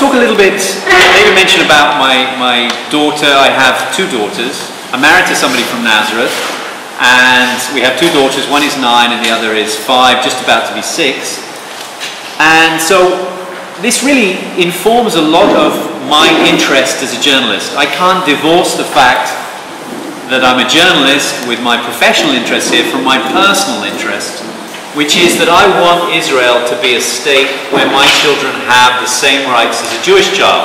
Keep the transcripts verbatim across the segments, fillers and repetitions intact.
talk a little bit, maybe mention about my, my daughter. I have two daughters. I'm married to somebody from Nazareth, and we have two daughters. One is nine and the other is five, just about to be six. And so this really informs a lot of my interest as a journalist. I can't divorce the fact that I'm a journalist with my professional interests here from my personal interest, which is that I want Israel to be a state where my children have the same rights as a Jewish child.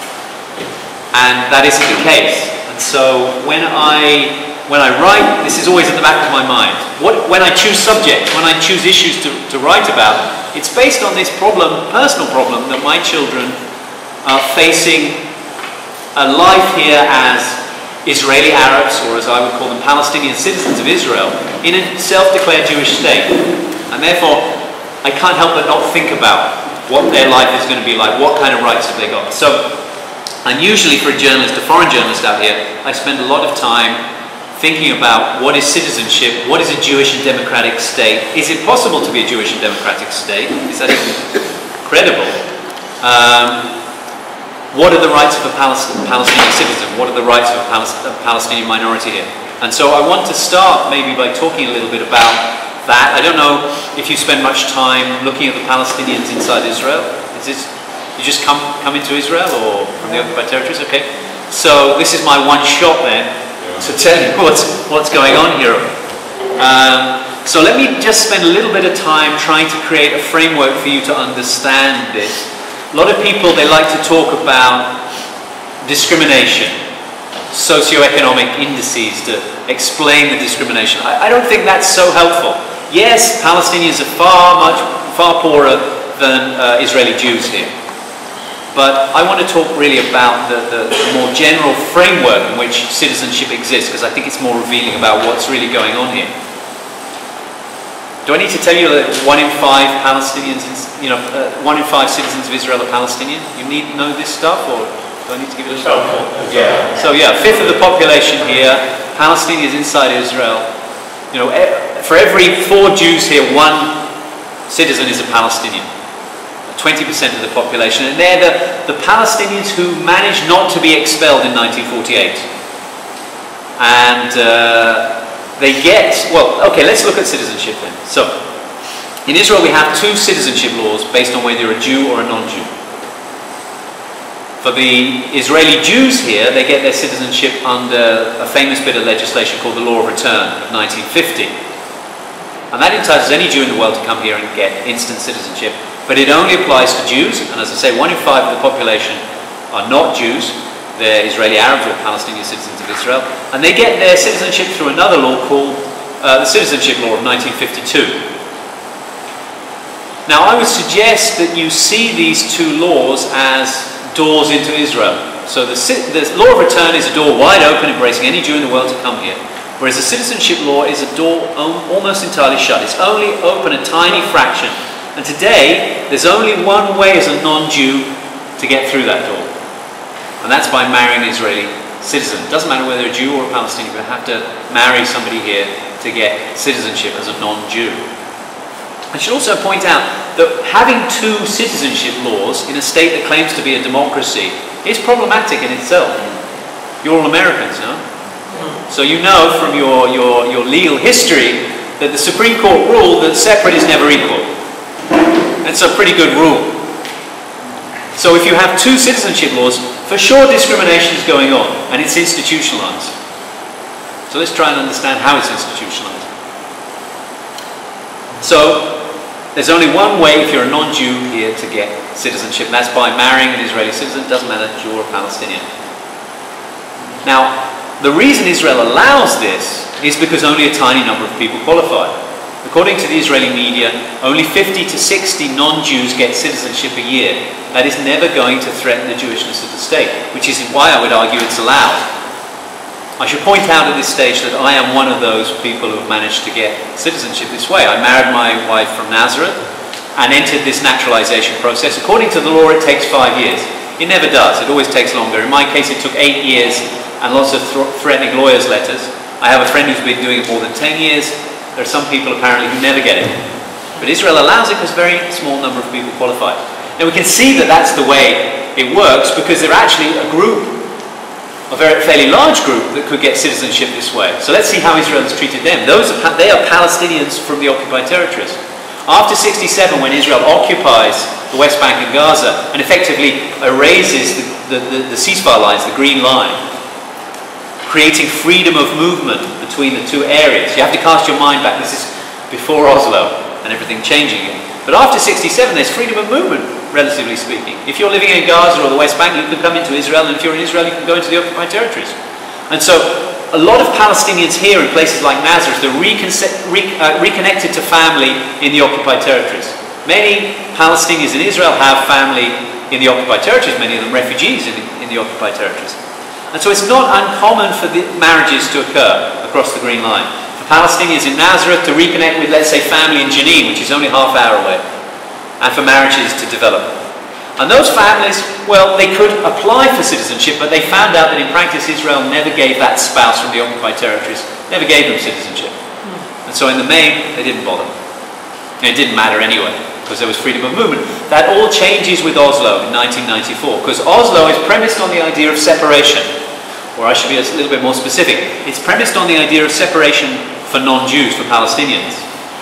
And that isn't the case. And so when I, when I write, this is always at the back of my mind. What, when I choose subjects, when I choose issues to, to write about, it's based on this problem, personal problem, that my children are facing a life here as Israeli Arabs, or as I would call them, Palestinian citizens of Israel, in a self-declared Jewish state. And therefore, I can't help but not think about what their life is going to be like, what kind of rights have they got. So, and usually for a journalist, a foreign journalist out here, I spend a lot of time thinking about what is citizenship, what is a Jewish and democratic state, is it possible to be a Jewish and democratic state, is that even credible? Um, what are the rights of a Palest Palestinian citizen, what are the rights of a, Palest a Palestinian minority here? And so I want to start maybe by talking a little bit about that. I don't know if you spend much time looking at the Palestinians inside Israel. Is this, you just come, come into Israel or from the occupied territories? Okay. So this is my one shot then to tell you what's, what's going on here. Um, so let me just spend a little bit of time trying to create a framework for you to understand this. A lot of people, they like to talk about discrimination, socioeconomic indices to explain the discrimination. I, I don't think that's so helpful. Yes, Palestinians are far much far poorer than uh, Israeli Jews here. But I want to talk really about the, the more general framework in which citizenship exists, because I think it's more revealing about what's really going on here. Do I need to tell you that one in five Palestinians, you know, uh, one in five citizens of Israel are Palestinian? You need to know this stuff, or do I need to give it a shot? Yeah. So yeah, a fifth of the population here, Palestinians inside Israel. You know, for every four Jews here, one citizen is a Palestinian. twenty percent of the population. And they're the, the Palestinians who managed not to be expelled in nineteen forty-eight. And uh, they get, well, okay, let's look at citizenship then. So, in Israel we have two citizenship laws based on whether you're a Jew or a non-Jew. For the Israeli Jews here, they get their citizenship under a famous bit of legislation called the Law of Return of nineteen fifty. And that entitles any Jew in the world to come here and get instant citizenship. But it only applies to Jews, and as I say, one in five of the population are not Jews. They're Israeli Arabs or Palestinian citizens of Israel. And they get their citizenship through another law called uh, the Citizenship Law of nineteen fifty-two. Now, I would suggest that you see these two laws as doors into Israel. So the, the Law of Return is a door wide open, embracing any Jew in the world to come here. Whereas the Citizenship Law is a door almost entirely shut. It's only open a tiny fraction. And today, there's only one way as a non-Jew to get through that door. And that's by marrying an Israeli citizen. It doesn't matter whether they're a Jew or a Palestinian, you have to marry somebody here to get citizenship as a non-Jew. I should also point out that having two citizenship laws in a state that claims to be a democracy is problematic in itself. You're all Americans, no? So you know from your, your, your legal history that the Supreme Court ruled that separate is never equal. It's a pretty good rule. So if you have two citizenship laws, for sure discrimination is going on, and it's institutionalized. So let's try and understand how it's institutionalized. So there's only one way if you're a non-Jew here to get citizenship, and that's by marrying an Israeli citizen. It doesn't matter if you're a Palestinian. Now, the reason Israel allows this is because only a tiny number of people qualify. According to the Israeli media, only fifty to sixty non-Jews get citizenship a year. That is never going to threaten the Jewishness of the state, which is why I would argue it's allowed. I should point out at this stage that I am one of those people who have managed to get citizenship this way. I married my wife from Nazareth and entered this naturalization process. According to the law, it takes five years. It never does. It always takes longer. In my case, it took eight years and lots of th threatening lawyers' letters. I have a friend who's been doing it more than ten years. There are some people apparently who never get it. But Israel allows it because a very small number of people qualify. Now we can see that that's the way it works because they're actually a group, a very fairly large group that could get citizenship this way. So let's see how Israel has treated them. Those are, they are Palestinians from the occupied territories. After sixty-seven, when Israel occupies the West Bank and Gaza and effectively erases the, the, the, the ceasefire lines, the green line, creating freedom of movement between the two areas. You have to cast your mind back. This is before Oslo and everything changing again. But after sixty-seven, there's freedom of movement, relatively speaking. If you're living in Gaza or the West Bank, you can come into Israel, and if you're in Israel, you can go into the occupied territories. And so a lot of Palestinians here in places like Nazareth are re uh, reconnected to family in the occupied territories. Many Palestinians in Israel have family in the occupied territories, many of them refugees in the, in the occupied territories. And so it's not uncommon for the marriages to occur across the Green Line. For Palestinians in Nazareth to reconnect with, let's say, family in Jenin, which is only half hour away, and for marriages to develop. And those families, well, they could apply for citizenship, but they found out that in practice Israel never gave that spouse from the occupied territories, never gave them citizenship. And so in the main, they didn't bother. And it didn't matter anyway, because there was freedom of movement. That all changes with Oslo in nineteen ninety-four, because Oslo is premised on the idea of separation. Or I should be a little bit more specific. It's premised on the idea of separation for non-Jews, for Palestinians.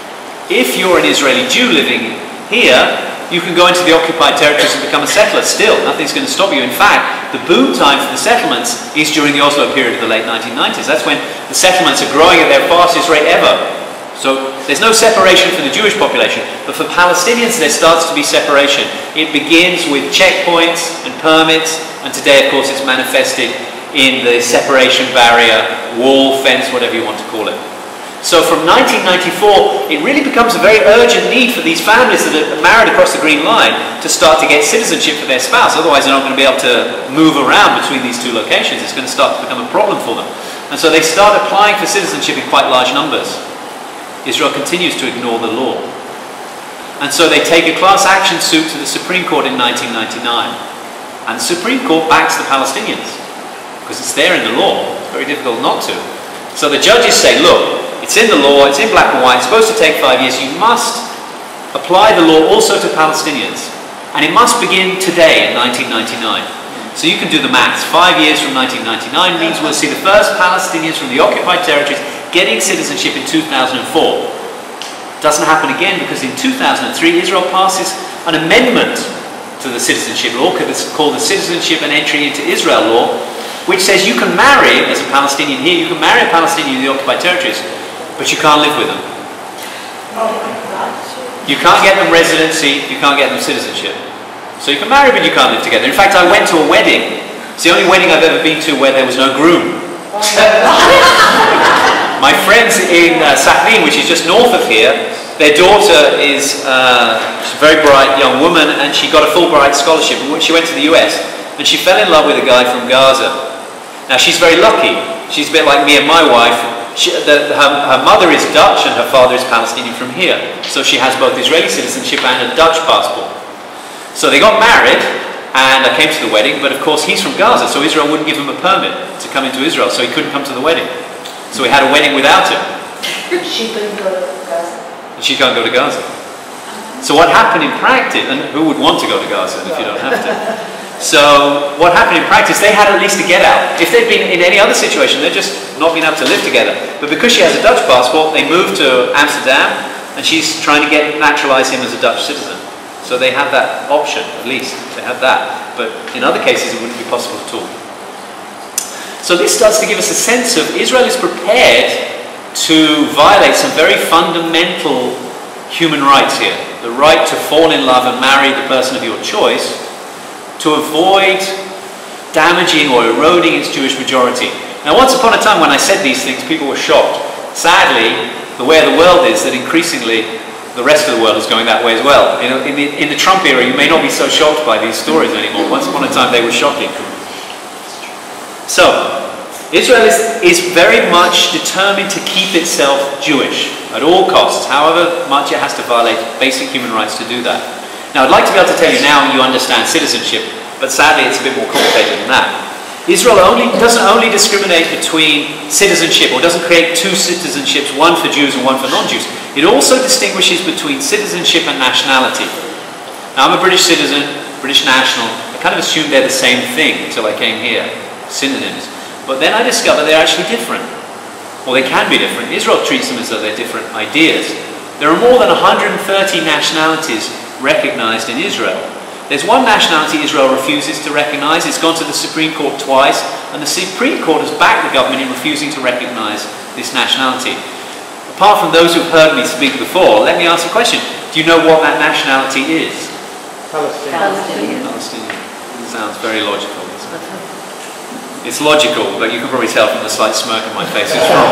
If you're an Israeli Jew living here, you can go into the occupied territories and become a settler still. Nothing's going to stop you. In fact, the boom time for the settlements is during the Oslo period of the late nineteen nineties. That's when the settlements are growing at their fastest rate ever. So there's no separation for the Jewish population, but for Palestinians there starts to be separation. It begins with checkpoints and permits, and today of course it's manifested in the separation barrier, wall, fence, whatever you want to call it. So from nineteen ninety-four, it really becomes a very urgent need for these families that are married across the Green Line to start to get citizenship for their spouse. Otherwise they're not going to be able to move around between these two locations. It's going to start to become a problem for them. And so they start applying for citizenship in quite large numbers. Israel continues to ignore the law. And so they take a class action suit to the Supreme Court in nineteen ninety-nine. And the Supreme Court backs the Palestinians, because it's there in the law. It's very difficult not to. So the judges say, look, it's in the law, it's in black and white, it's supposed to take five years, you must apply the law also to Palestinians. And it must begin today in nineteen ninety-nine. So you can do the maths. Five years from nineteen ninety-nine means we'll see the first Palestinians from the occupied territories getting citizenship in two thousand four. Doesn't happen again because in two thousand three Israel passes an amendment to the citizenship law called the Citizenship and Entry into Israel law, which says you can marry, as a Palestinian here, you can marry a Palestinian in the occupied territories, but you can't live with them. You can't get them residency, you can't get them citizenship. So you can marry, but you can't live together. In fact, I went to a wedding. It's the only wedding I've ever been to where there was no groom. My friends in uh, Sachin, which is just north of here, their daughter is uh, she's a very bright young woman, and she got a Fulbright scholarship. She went to the U S, and she fell in love with a guy from Gaza. Now, she's very lucky. She's a bit like me and my wife. She, the, her, her mother is Dutch, and her father is Palestinian from here. So she has both Israeli citizenship and a Dutch passport. So they got married, and I came to the wedding, but of course he's from Gaza, so Israel wouldn't give him a permit to come into Israel, so he couldn't come to the wedding. So we had a wedding without him. She couldn't go to Gaza. And she can't go to Gaza. So what happened in practice, and who would want to go to Gaza if you don't have to? So what happened in practice, they had at least a get out. If they'd been in any other situation, they'd just not been able to live together. But because she has a Dutch passport, they moved to Amsterdam, and she's trying to get naturalize him as a Dutch citizen. So they have that option, at least. They have that. But in other cases, it wouldn't be possible at all. So this starts to give us a sense of Israel is prepared to violate some very fundamental human rights here. The right to fall in love and marry the person of your choice, to avoid damaging or eroding its Jewish majority. Now, once upon a time when I said these things, people were shocked. Sadly, the way of the world is that increasingly the rest of the world is going that way as well. You know, in the, in the Trump era, you may not be so shocked by these stories anymore. Once upon a time, they were shocking. So, Israel is, is very much determined to keep itself Jewish at all costs, however much it has to violate basic human rights to do that. Now, I'd like to be able to tell you now you understand citizenship, but sadly it's a bit more complicated than that. Israel only, doesn't only discriminate between citizenship, or doesn't create two citizenships, one for Jews and one for non-Jews. It also distinguishes between citizenship and nationality. Now, I'm a British citizen, British national. I kind of assumed they're the same thing until I came here, synonyms. But then I discovered they're actually different. Well, they can be different. Israel treats them as though they're different ideas. There are more than one hundred thirty nationalities recognized in Israel. There's one nationality Israel refuses to recognize. It's gone to the Supreme Court twice, and the Supreme Court has backed the government in refusing to recognize this nationality. Apart from those who've heard me speak before, let me ask a question. Do you know what that nationality is? Palestinian. Palestinian. It sounds very logical, isn't it? It's logical, but you can probably tell from the slight smirk on my face it's wrong.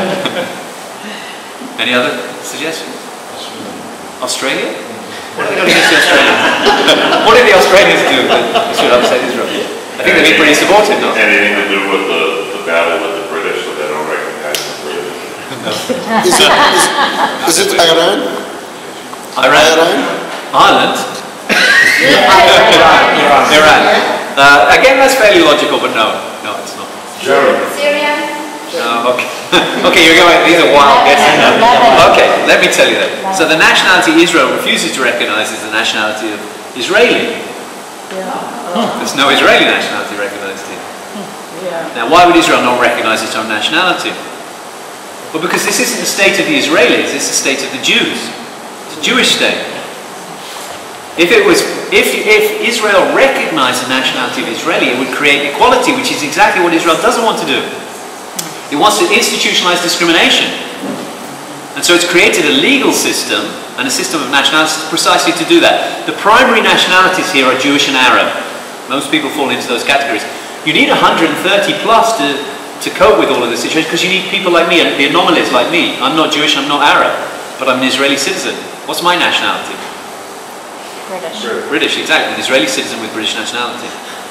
Any other suggestions? Australia? What have they got against the Australians? What did the Australians do that should upset Israel? I think they've been pretty supportive, no? Anything to do with the, the battle with the British, so they don't recognize the British? No. Is it, is, is it Iran? Iran? Iran? Ireland? Iran. Uh, again, that's fairly logical, but no. No, it's not. Syria. No, okay. Okay, you're going, these are wild guesses now. Okay, let me tell you that. So the nationality Israel refuses to recognize is the nationality of Israeli. There's no Israeli nationality recognized here. Now, why would Israel not recognize its own nationality? Well, because this isn't the state of the Israelis, it's the state of the Jews. It's a Jewish state. If it was, if, if Israel recognized the nationality of Israeli, it would create equality, which is exactly what Israel doesn't want to do. It wants to institutionalize discrimination. And so it's created a legal system and a system of nationalities precisely to do that. The primary nationalities here are Jewish and Arab. Most people fall into those categories. You need one hundred thirty plus to, to cope with all of this situation, because you need people like me, the anomalies like me. I'm not Jewish, I'm not Arab, but I'm an Israeli citizen. What's my nationality? British. British, exactly. An Israeli citizen with British nationality.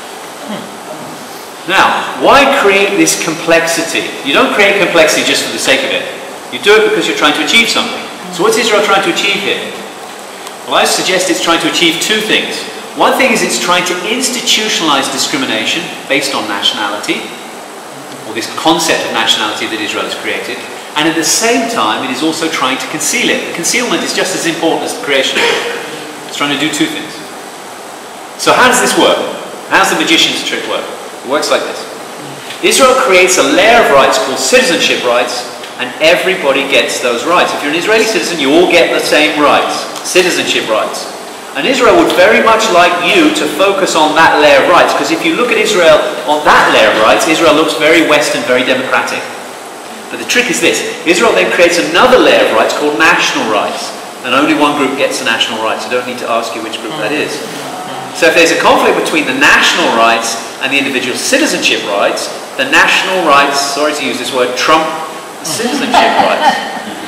Now, why create this complexity? You don't create complexity just for the sake of it. You do it because you're trying to achieve something. So what's Israel trying to achieve here? Well, I suggest it's trying to achieve two things. One thing is it's trying to institutionalize discrimination based on nationality, or this concept of nationality that Israel has created. And at the same time, it is also trying to conceal it. The concealment is just as important as the creation. It's trying to do two things. So how does this work? How does the magician's trick work? It works like this. Israel creates a layer of rights called citizenship rights, and everybody gets those rights. If you're an Israeli citizen, you all get the same rights, citizenship rights. And Israel would very much like you to focus on that layer of rights, because if you look at Israel on that layer of rights, Israel looks very Western, very democratic. But the trick is this. Israel then creates another layer of rights called national rights, and only one group gets the national rights. I don't need to ask you which group that is. So if there's a conflict between the national rights and the individual citizenship rights, the national rights, sorry to use this word, trump the citizenship rights.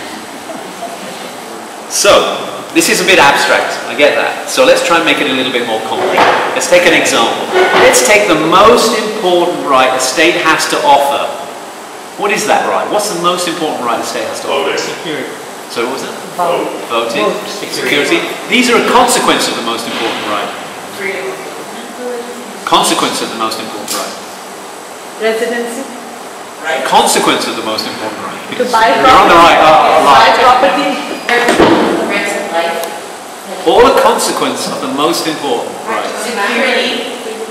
So, this is a bit abstract, I get that. So let's try and make it a little bit more concrete. Let's take an example. Let's take the most important right a state has to offer. What is that right? What's the most important right a state has to offer? Security. So what was it? Vote. Voting, security. These are a consequence of the most important right. Freedom. Consequence of the most important right. Residency. Right. Consequence of the most important right. To buy property. You're on the right. Oh, Buy right. property. Rights of life. All a consequence of the most important right. Security.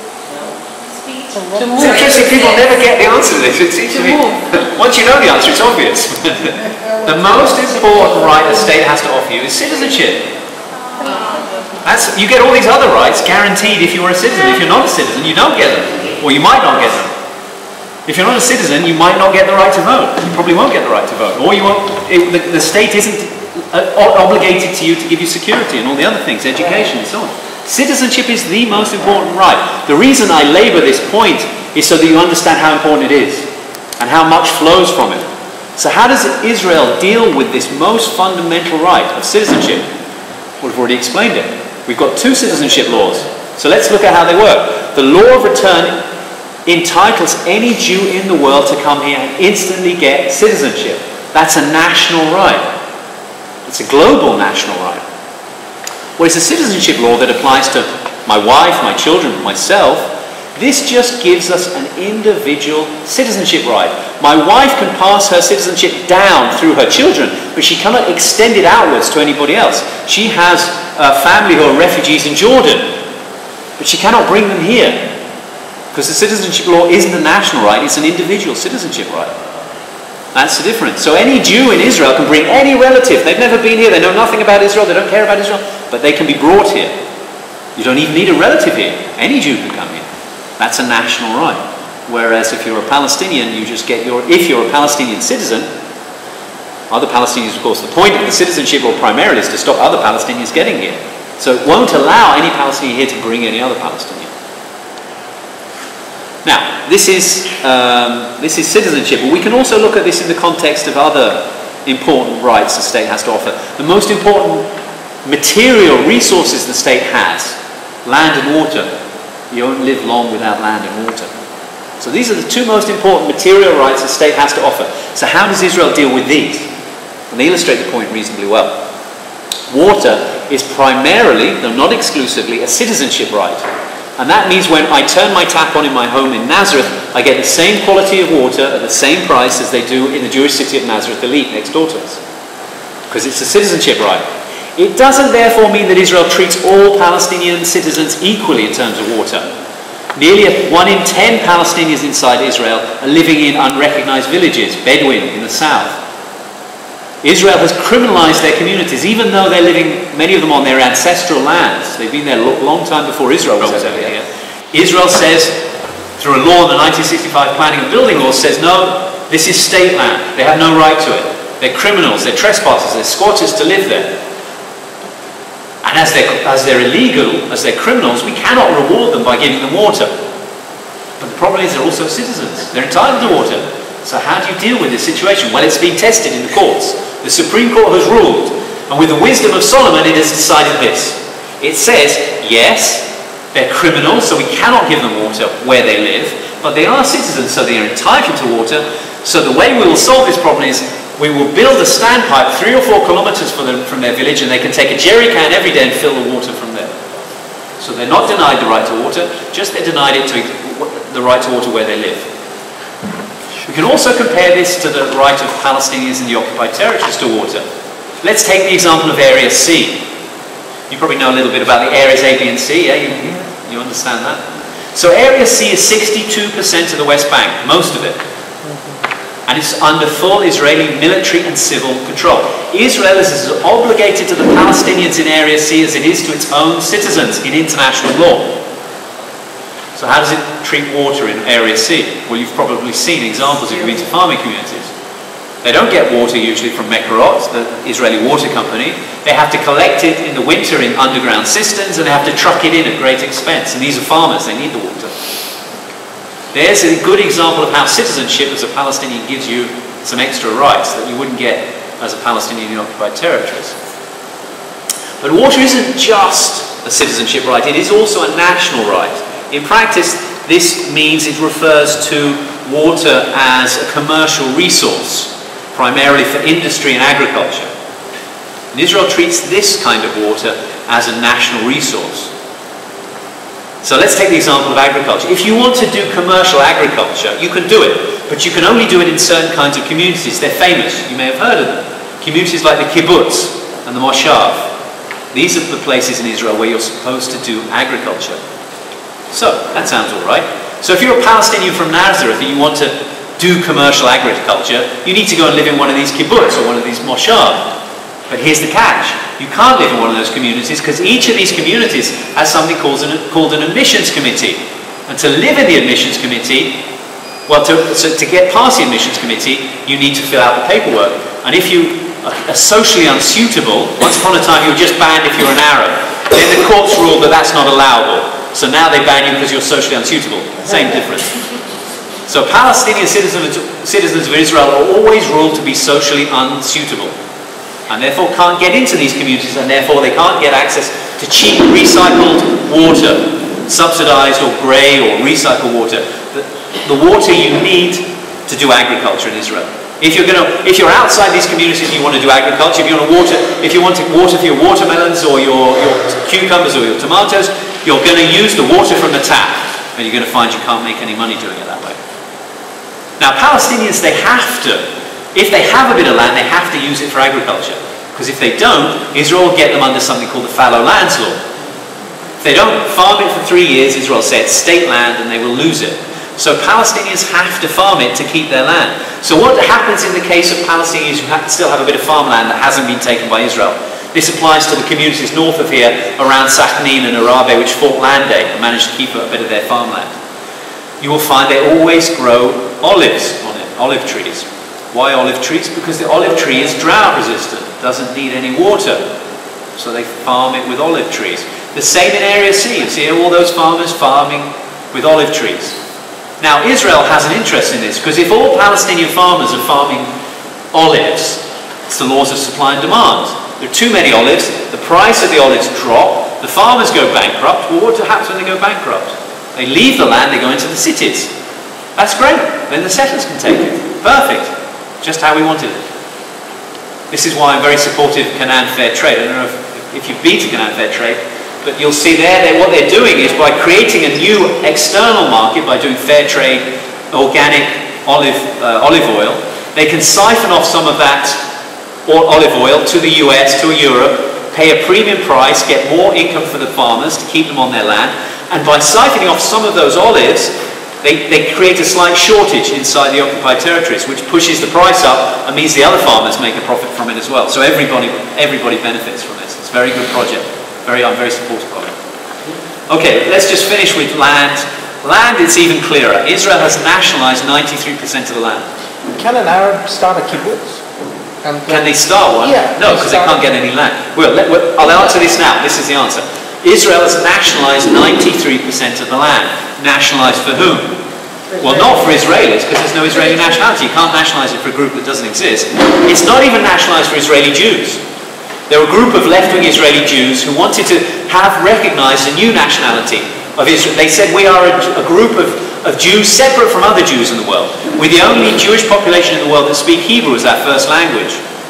It's interesting, people never get the answer to this. It seems to me, once you know the answer, it's obvious. The most important right a state has to offer you is citizenship. That's, you get all these other rights guaranteed if you are a citizen. If you're not a citizen, you don't get them. Or you might not get them. If you're not a citizen, you might not get the right to vote. You probably won't get the right to vote. Or you won't, it, the, the state isn't uh, obligated to you to give you security and all the other things, education and so on. Citizenship is the most important right. The reason I labour this point is so that you understand how important it is and how much flows from it. So how does Israel deal with this most fundamental right of citizenship? Well, we've already explained it. We've got two citizenship laws. So let's look at how they work. The law of return entitles any Jew in the world to come here and instantly get citizenship. That's a national right. It's a global national right. Well, it's a citizenship law that applies to my wife, my children, myself. This just gives us an individual citizenship right. My wife can pass her citizenship down through her children, but she cannot extend it outwards to anybody else. She has a family who are refugees in Jordan. But she cannot bring them here, because the citizenship law isn't a national right, it's an individual citizenship right. That's the difference. So any Jew in Israel can bring any relative. They've never been here, they know nothing about Israel, they don't care about Israel, but they can be brought here. You don't even need a relative here. Any Jew can come here. That's a national right. Whereas if you're a Palestinian, you just get your, if you're a Palestinian citizen, other Palestinians, of course, the point of the citizenship law primarily is to stop other Palestinians getting here. So it won't allow any Palestinian here to bring any other Palestinian. Now, this is, um, this is citizenship, but we can also look at this in the context of other important rights the state has to offer. The most important material resources the state has, land and water. You won't live long without land and water. So these are the two most important material rights the state has to offer. So how does Israel deal with these? And they illustrate the point reasonably well. Water is primarily, though not exclusively, a citizenship right. And that means when I turn my tap on in my home in Nazareth, I get the same quality of water at the same price as they do in the Jewish city of Nazareth, Elite, next door to us. Because it's a citizenship right. It doesn't therefore mean that Israel treats all Palestinian citizens equally in terms of water. Nearly one in ten Palestinians inside Israel are living in unrecognized villages, Bedouin in the south. Israel has criminalized their communities, even though they're living, many of them, on their ancestral lands. They've been there a long time before Israel was ever here. Israel says, through a law in the nineteen sixty-five Planning and Building Law, says, no, this is state land. They have no right to it. They're criminals, they're trespassers, they're squatters to live there. And as they're, as they're illegal, as they're criminals, we cannot reward them by giving them water. But the problem is they're also citizens. They're entitled to water. So how do you deal with this situation? Well, it's been tested in the courts. The Supreme Court has ruled, and with the wisdom of Solomon, it has decided this. It says, yes, they're criminals, so we cannot give them water where they live, but they are citizens, so they are entitled to water. So the way we will solve this problem is we will build a standpipe three or four kilometers from, them, from their village, and they can take a jerry can every day and fill the water from there. So they're not denied the right to water, just they're denied it to the right to water where they live. We can also compare this to the right of Palestinians in the occupied territories to water. Let's take the example of Area C. You probably know a little bit about the areas A, B and C, yeah? You, you understand that? So Area C is sixty-two percent of the West Bank, most of it. And it's under full Israeli military and civil control. Israel is as obligated to the Palestinians in Area C as it is to its own citizens in international law. So how does it treat water in Area C? Well, you've probably seen examples if you've been to farming communities. They don't get water usually from Mekorot, the Israeli water company. They have to collect it in the winter in underground cisterns, and they have to truck it in at great expense. And these are farmers, they need the water. There's a good example of how citizenship as a Palestinian gives you some extra rights that you wouldn't get as a Palestinian in occupied territories. But water isn't just a citizenship right, it is also a national right. In practice, this means it refers to water as a commercial resource, primarily for industry and agriculture. And Israel treats this kind of water as a national resource. So let's take the example of agriculture. If you want to do commercial agriculture, you can do it, but you can only do it in certain kinds of communities. They're famous, you may have heard of them. Communities like the kibbutz and the moshav. These are the places in Israel where you're supposed to do agriculture. So, that sounds all right. So if you're a Palestinian from Nazareth and you want to do commercial agriculture, you need to go and live in one of these kibbutz or one of these moshav. But here's the catch. You can't live in one of those communities because each of these communities has something called an, called an admissions committee. And to live in the admissions committee, well, to, so to get past the admissions committee, you need to fill out the paperwork. And if you are socially unsuitable, once upon a time you were just banned if you're an Arab. Then the courts ruled that that's not allowable. So now they ban you because you're socially unsuitable. Same difference. So Palestinian citizens, citizens of Israel are always ruled to be socially unsuitable. And therefore can't get into these communities, and therefore they can't get access to cheap recycled water, subsidized or grey or recycled water. The, the water you need to do agriculture in Israel. If you're going to, if you're outside these communities and you want to do agriculture, if you want to water, if you want to water for your watermelons or your, your cucumbers or your tomatoes, you're going to use the water from the tap, and you're going to find you can't make any money doing it that way. Now, Palestinians, they have to, if they have a bit of land, they have to use it for agriculture. Because if they don't, Israel will get them under something called the fallow lands law. If they don't farm it for three years, Israel said, state land, and they will lose it. So Palestinians have to farm it to keep their land. So what happens in the case of Palestinians who have, still have a bit of farmland that hasn't been taken by Israel? This applies to the communities north of here, around Sakhnin and Arabe, which fought Land Day and managed to keep a bit of their farmland. You will find they always grow olives on it, olive trees. Why olive trees? Because the olive tree is drought resistant, doesn't need any water. So they farm it with olive trees. The same in Area C. You see all those farmers farming with olive trees. Now Israel has an interest in this, because if all Palestinian farmers are farming olives, it's the laws of supply and demand. There are too many olives, the price of the olives drop, the farmers go bankrupt. Well, what happens when they go bankrupt? They leave the land, they go into the cities. That's great, then the settlers can take it. Perfect, just how we wanted it. This is why I'm very supportive of Canaan Fair Trade. I don't know if, if you've been to Canaan Fair Trade, but you'll see there that what they're doing is by creating a new external market, by doing fair trade, organic olive, uh, olive oil, they can siphon off some of that olive oil to the U S, to Europe, pay a premium price, get more income for the farmers to keep them on their land, and by siphoning off some of those olives, they, they create a slight shortage inside the occupied territories, which pushes the price up and means the other farmers make a profit from it as well. So everybody, everybody benefits from this. It's a very good project. Very, I'm very supportive of it. Okay, let's just finish with land. Land, it's even clearer. Israel has nationalized ninety-three percent of the land. Can an Arab start a kibbutz? And Can they start one? Yeah, no, because they can't get any land. Well, let, well, I'll answer this now. This is the answer. Israel has nationalized ninety-three percent of the land. Nationalized for whom? Well, not for Israelis, because there's no Israeli nationality. You can't nationalize it for a group that doesn't exist. It's not even nationalized for Israeli Jews. There were a group of left-wing Israeli Jews who wanted to have recognized a new nationality of Israel. They said, we are a, a group of, of Jews separate from other Jews in the world. We're the only Jewish population in the world that speak Hebrew as our first language.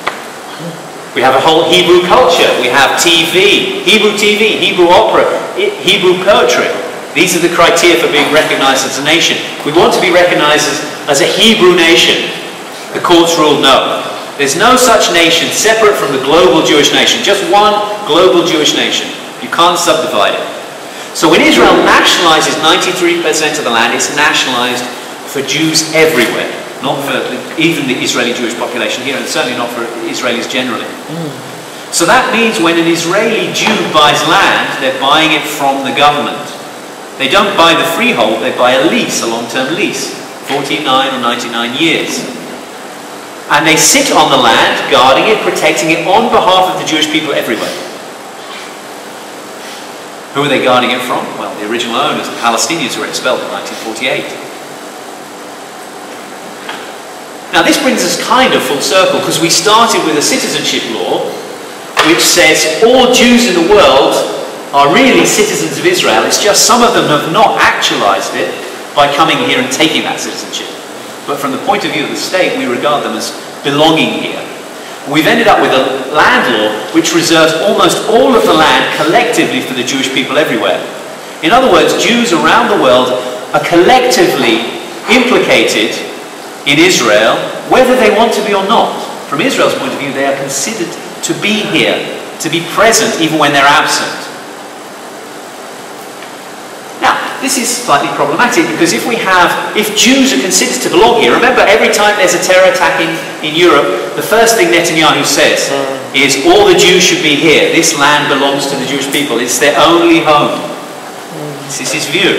We have a whole Hebrew culture. We have T V, Hebrew T V, Hebrew opera, Hebrew poetry. These are the criteria for being recognized as a nation. We want to be recognized as, as a Hebrew nation. The courts ruled no. There's no such nation separate from the global Jewish nation. Just one global Jewish nation. You can't subdivide it. So when Israel nationalizes ninety-three percent of the land, it's nationalized for Jews everywhere. Not for even the Israeli Jewish population here, and certainly not for Israelis generally. Mm. So that means when an Israeli Jew buys land, they're buying it from the government. They don't buy the freehold, they buy a lease, a long-term lease. forty-nine or ninety-nine years. And they sit on the land, guarding it, protecting it on behalf of the Jewish people everywhere. Who are they guarding it from? Well, the original owners, the Palestinians who were expelled in nineteen forty-eight. Now this brings us kind of full circle, because we started with a citizenship law which says all Jews in the world are really citizens of Israel. It's just some of them have not actualized it by coming here and taking that citizenship. But from the point of view of the state, we regard them as belonging here. We've ended up with a land law which reserves almost all of the land collectively for the Jewish people everywhere. In other words, Jews around the world are collectively implicated in Israel, whether they want to be or not. From Israel's point of view, they are considered to be here, to be present even when they're absent. Now, this is slightly problematic, because if we have, if Jews are considered to belong here, remember every time there's a terror attack in, in Europe, the first thing Netanyahu says is all the Jews should be here. This land belongs to the Jewish people. It's their only home. This is his view.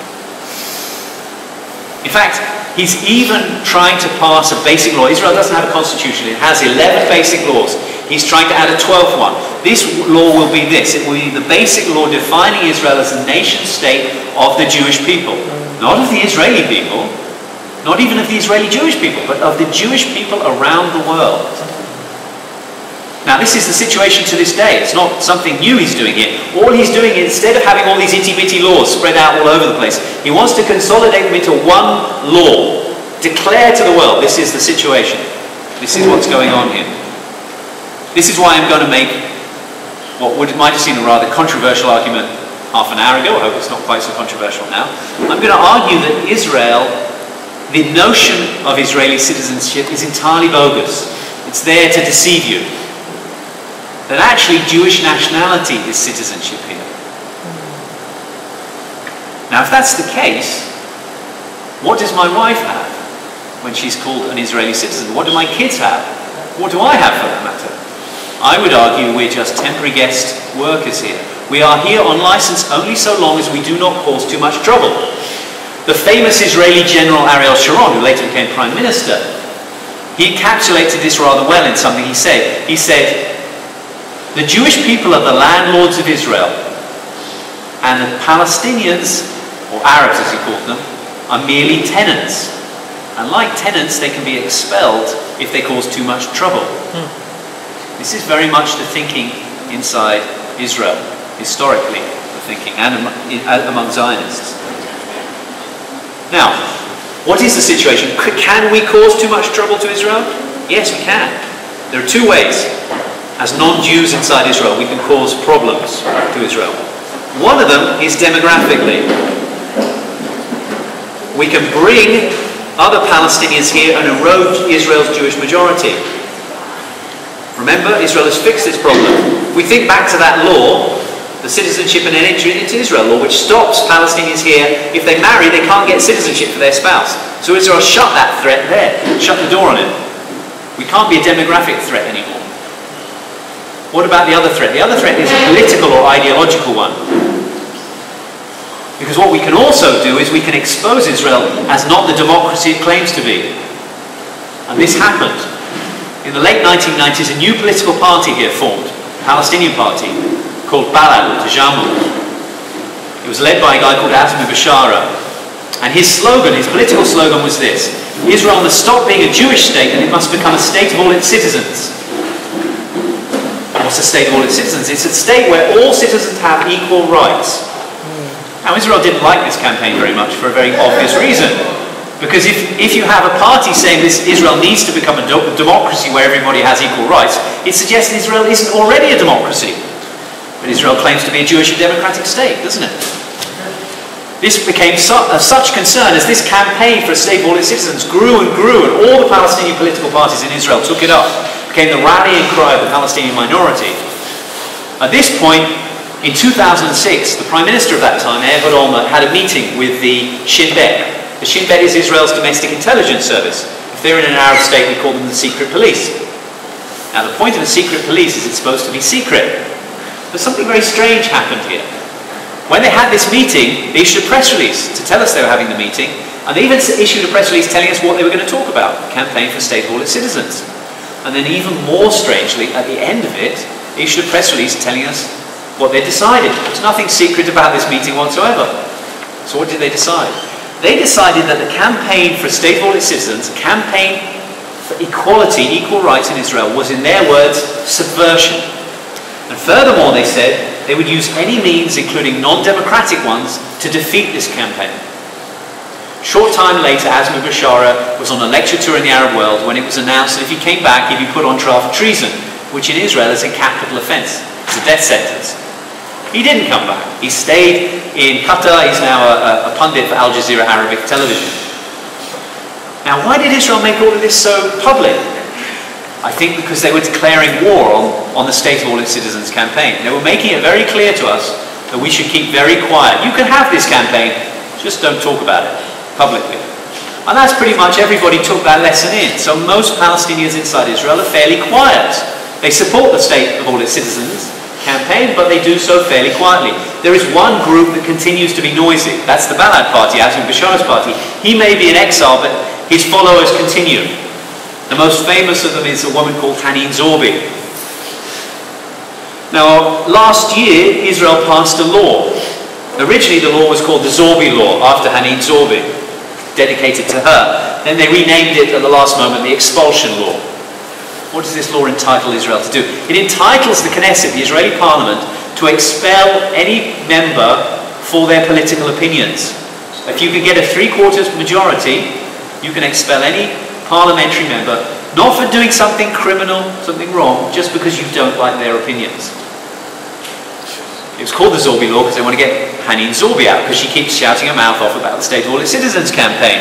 In fact, he's even trying to pass a basic law. Israel doesn't have a constitution. It has eleven basic laws. He's trying to add a twelfth one. This law will be this. It will be the basic law defining Israel as a nation state of the Jewish people. Not of the Israeli people, not even of the Israeli Jewish people, but of the Jewish people around the world. Now this is the situation to this day. It's not something new he's doing here. All he's doing, instead of having all these itty-bitty laws spread out all over the place, he wants to consolidate them into one law. Declare to the world, this is the situation. This is what's going on here. This is why I'm going to make what would, might have seemed a rather controversial argument half an hour ago. I hope it's not quite so controversial now. I'm going to argue that Israel, the notion of Israeli citizenship is entirely bogus. It's there to deceive you. That actually Jewish nationality is citizenship here. Now, if that's the case, what does my wife have when she's called an Israeli citizen? What do my kids have? What do I have for that matter? I would argue we're just temporary guest workers here. We are here on license only so long as we do not cause too much trouble. The famous Israeli general Ariel Sharon, who later became prime minister, he encapsulated this rather well in something he said. He said, the Jewish people are the landlords of Israel, and the Palestinians, or Arabs as he called them, are merely tenants. And like tenants, they can be expelled if they cause too much trouble. Hmm. This is very much the thinking inside Israel, historically, the thinking, and among Zionists. Now, what is the situation? Can we cause too much trouble to Israel? Yes, we can. There are two ways. As non-Jews inside Israel, we can cause problems to Israel. One of them is demographically. We can bring other Palestinians here and erode Israel's Jewish majority. Remember, Israel has fixed this problem. We think back to that law, the Citizenship and Entry into Israel law, which stops Palestinians here. If they marry, they can't get citizenship for their spouse. So Israel shut that threat there, shut the door on it. We can't be a demographic threat anymore. What about the other threat? The other threat is a political or ideological one. Because what we can also do is we can expose Israel as not the democracy it claims to be. And this happened. In the late nineteen nineties, a new political party here formed, a Palestinian party, called Balad, or Tajamul. It was led by a guy called Azmi Bashara. And his slogan, his political slogan was this: Israel must stop being a Jewish state and it must become a state of all its citizens. What's a state of all its citizens? It's a state where all citizens have equal rights. Now, Israel didn't like this campaign very much for a very obvious reason. Because if, if you have a party saying this Israel needs to become a do democracy where everybody has equal rights, it suggests Israel isn't already a democracy. But Israel claims to be a Jewish and democratic state, doesn't it? This became su of such concern as this campaign for a state of all its citizens grew and grew, and all the Palestinian political parties in Israel took it up. It became the rallying cry of the Palestinian minority. At this point, in two thousand six, the Prime Minister of that time, Ehud Olmert, had a meeting with the Shin Bet. The Shin Bet is Israel's domestic intelligence service. If they're in an Arab state, we call them the secret police. Now, the point of a secret police is it's supposed to be secret. But something very strange happened here. When they had this meeting, they issued a press release to tell us they were having the meeting, and they even issued a press release telling us what they were going to talk about, the campaign for a state of all its citizens. And then even more strangely, at the end of it, they issued a press release telling us what they decided. There's nothing secret about this meeting whatsoever. So what did they decide? They decided that the campaign for a state of all its citizens, campaign for equality, equal rights in Israel, was, in their words, subversion. And furthermore, they said, they would use any means, including non-democratic ones, to defeat this campaign. Short time later, Azmi Bashara was on a lecture tour in the Arab world when it was announced that if he came back, he'd be put on trial for treason, which in Israel is a capital offence. It's a death sentence. He didn't come back. He stayed in Qatar. He's now a, a pundit for Al Jazeera Arabic television. Now, why did Israel make all of this so public? I think because they were declaring war on, on the state of all its citizens campaign. They were making it very clear to us that we should keep very quiet. You can have this campaign, just don't talk about it publicly. And that's pretty much everybody took that lesson in. So most Palestinians inside Israel are fairly quiet. They support the state of all its citizens campaign, but they do so fairly quietly. There is one group that continues to be noisy. That's the Balad party, Azmi Bashara's party. He may be in exile, but his followers continue. The most famous of them is a woman called Hanin Zorbi. Now, last year, Israel passed a law. Originally, the law was called the Zorbi Law, after Hanin Zorbi, dedicated to her. Then they renamed it at the last moment, the Expulsion Law. What does this law entitle Israel to do? It entitles the Knesset, the Israeli parliament, to expel any member for their political opinions. If you can get a three-quarters majority, you can expel any parliamentary member, not for doing something criminal, something wrong, just because you don't like their opinions. It was called the Zorbi Law because they want to get Hanin Zorbi out, because she keeps shouting her mouth off about the State of All Its Citizens campaign.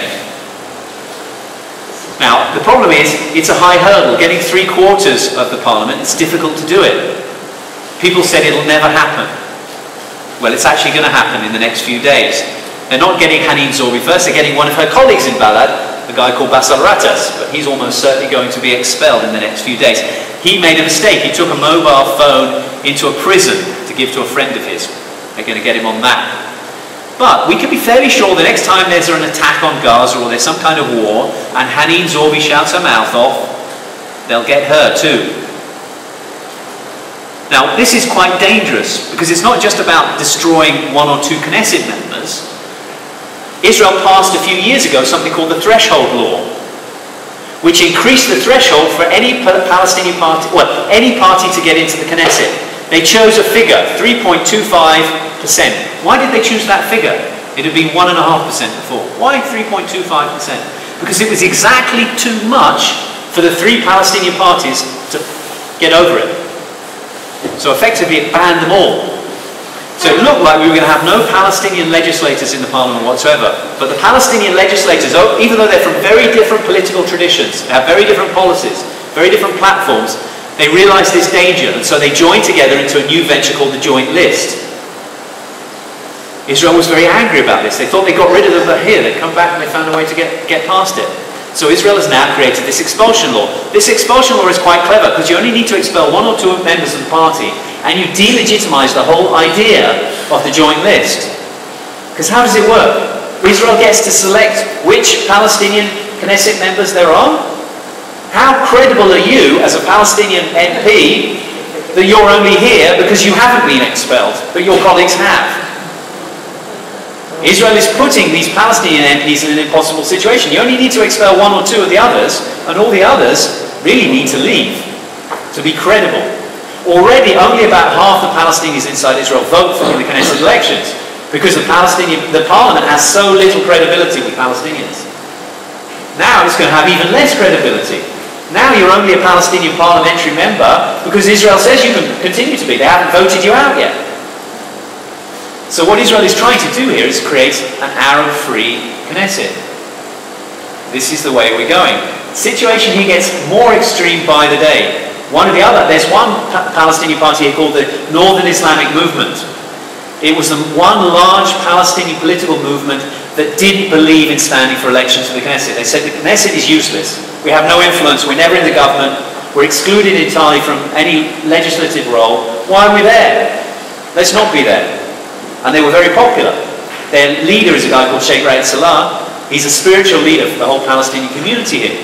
Now, the problem is, it's a high hurdle. Getting three quarters of the parliament, it's difficult to do it. People said it'll never happen. Well, it's actually going to happen in the next few days. They're not getting Hanin Zorbi first, they're getting one of her colleagues in Balad, a guy called Basal Ratas, but he's almost certainly going to be expelled in the next few days. He made a mistake. He took a mobile phone into a prison to give to a friend of his. They're going to get him on that. But we can be fairly sure the next time there's an attack on Gaza or there's some kind of war and Hanin Zorbi shouts her mouth off, they'll get her too. Now, this is quite dangerous because it's not just about destroying one or two Knesset members. Israel passed a few years ago something called the Threshold Law, which increased the threshold for any Palestinian party, well, any party to get into the Knesset. They chose a figure, three point two five percent. Why did they choose that figure? It had been one point five percent before. Why three point two five percent? Because it was exactly too much for the three Palestinian parties to get over it. So effectively it banned them all. So it looked like we were going to have no Palestinian legislators in the parliament whatsoever. But the Palestinian legislators, even though they're from very different political traditions, have very different policies, very different platforms, they realized this danger, and so they joined together into a new venture called the Joint List. Israel was very angry about this. They thought they got rid of them, but here, they come back and they found a way to get, get past it. So Israel has now created this expulsion law. This expulsion law is quite clever because you only need to expel one or two members of the party and you delegitimize the whole idea of the Joint List. Because how does it work? Israel gets to select which Palestinian Knesset members there are? How credible are you as a Palestinian M P that you're only here because you haven't been expelled, but your colleagues have? Israel is putting these Palestinian M Ps in an impossible situation. You only need to expel one or two of the others, and all the others really need to leave to be credible. Already, only about half the Palestinians inside Israel vote for the Knesset elections because the Palestinian, the parliament has so little credibility with Palestinians. Now it's going to have even less credibility. Now you're only a Palestinian parliamentary member because Israel says you can continue to be. They haven't voted you out yet. So what Israel is trying to do here is create an Arab-free Knesset. This is the way we're going. The situation here gets more extreme by the day. One or the other. There's one pa Palestinian party here called the Northern Islamic Movement. It was the one large Palestinian political movement that didn't believe in standing for election to the Knesset. They said the Knesset is useless. We have no influence. We're never in the government. We're excluded entirely from any legislative role. Why are we there? Let's not be there. And they were very popular. Their leader is a guy called Sheikh Raed Salah. He's a spiritual leader for the whole Palestinian community here.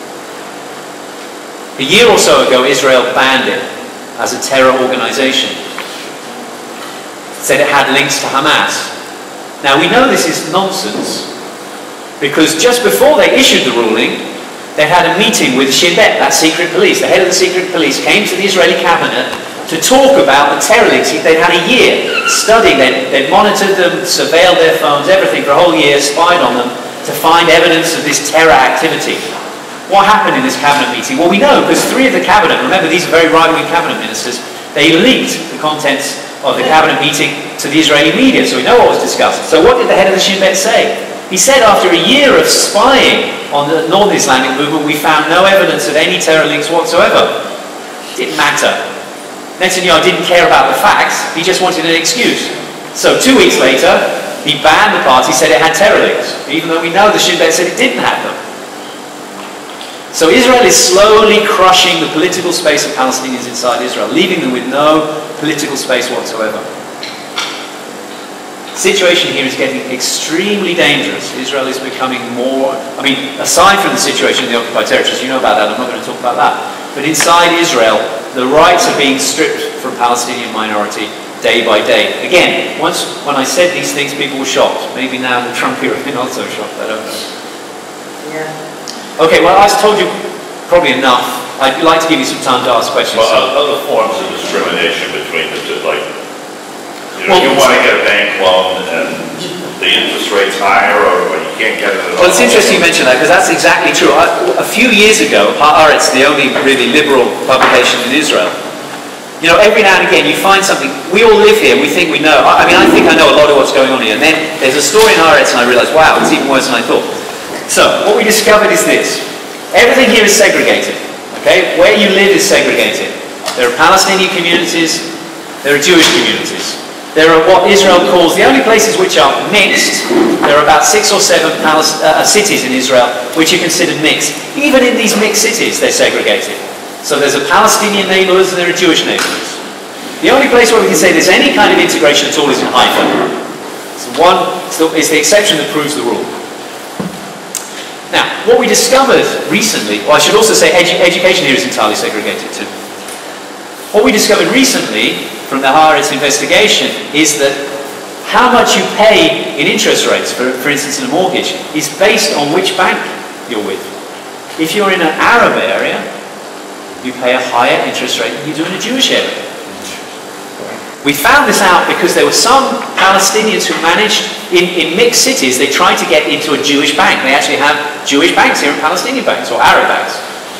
A year or so ago, Israel banned it as a terror organization. Said it had links to Hamas. Now we know this is nonsense because just before they issued the ruling, they had a meeting with Shin Bet, that secret police. The head of the secret police came to the Israeli cabinet to talk about the terror links. They'd had a year studying, they'd, they'd monitored them, surveilled their phones, everything for a whole year, spied on them to find evidence of this terror activity. What happened in this cabinet meeting? Well, we know because three of the cabinet, remember these are very right-wing cabinet ministers, they leaked the contents of the cabinet meeting to the Israeli media, so we know what was discussed. So what did the head of the Shin Bet say? He said after a year of spying on the Northern Islamic Movement, we found no evidence of any terror links whatsoever. Didn't matter. Netanyahu didn't care about the facts, he just wanted an excuse. So two weeks later, he banned the party, said it had terror links, even though we know the Shin Bet said it didn't have them. So Israel is slowly crushing the political space of Palestinians inside Israel, leaving them with no political space whatsoever. The situation here is getting extremely dangerous. Israel is becoming more, I mean, aside from the situation in the occupied territories, you know about that, I'm not going to talk about that, but inside Israel, the rights are being stripped from Palestinian minority day by day. Again, once when I said these things, people were shocked. Maybe now the Trump era have been also shocked, I don't know. Yeah. Okay, well I've told you probably enough. I'd like to give you some time to ask questions. Well, uh, other forms of discrimination between the two, like, you Well, know, you want to get a bank loan and the interest rate's higher, or, or you can't get it at all. Well, it's interesting you mention that because that's exactly true. I, a few years ago, Haaretz, the only really liberal publication in Israel, you know, every now and again you find something. We all live here. We think we know. I, I mean, I think I know a lot of what's going on here. And then there's a story in Haaretz, and I realise, wow, it's even worse than I thought. So what we discovered is this: everything here is segregated. Okay, where you live is segregated. There are Palestinian communities. There are Jewish communities. there are what Israel calls the only places which are mixed. There are about six or seven Palis- uh, cities in Israel which are considered mixed. Even in these mixed cities, they're segregated. So there's a Palestinian neighbourhoods and there are Jewish neighbourhoods. The only place where we can say there's any kind of integration at all is in Haifa. So one is the exception that proves the rule. Now, what we discovered recently, well, I should also say edu- education here is entirely segregated too. What we discovered recently from the Haaretz investigation is that how much you pay in interest rates, for, for instance in a mortgage, is based on which bank you're with. If you're in an Arab area, you pay a higher interest rate than you do in a Jewish area. We found this out because there were some Palestinians who managed, in, in mixed cities, they tried to get into a Jewish bank. They actually have Jewish banks here and Palestinian banks, or Arab banks.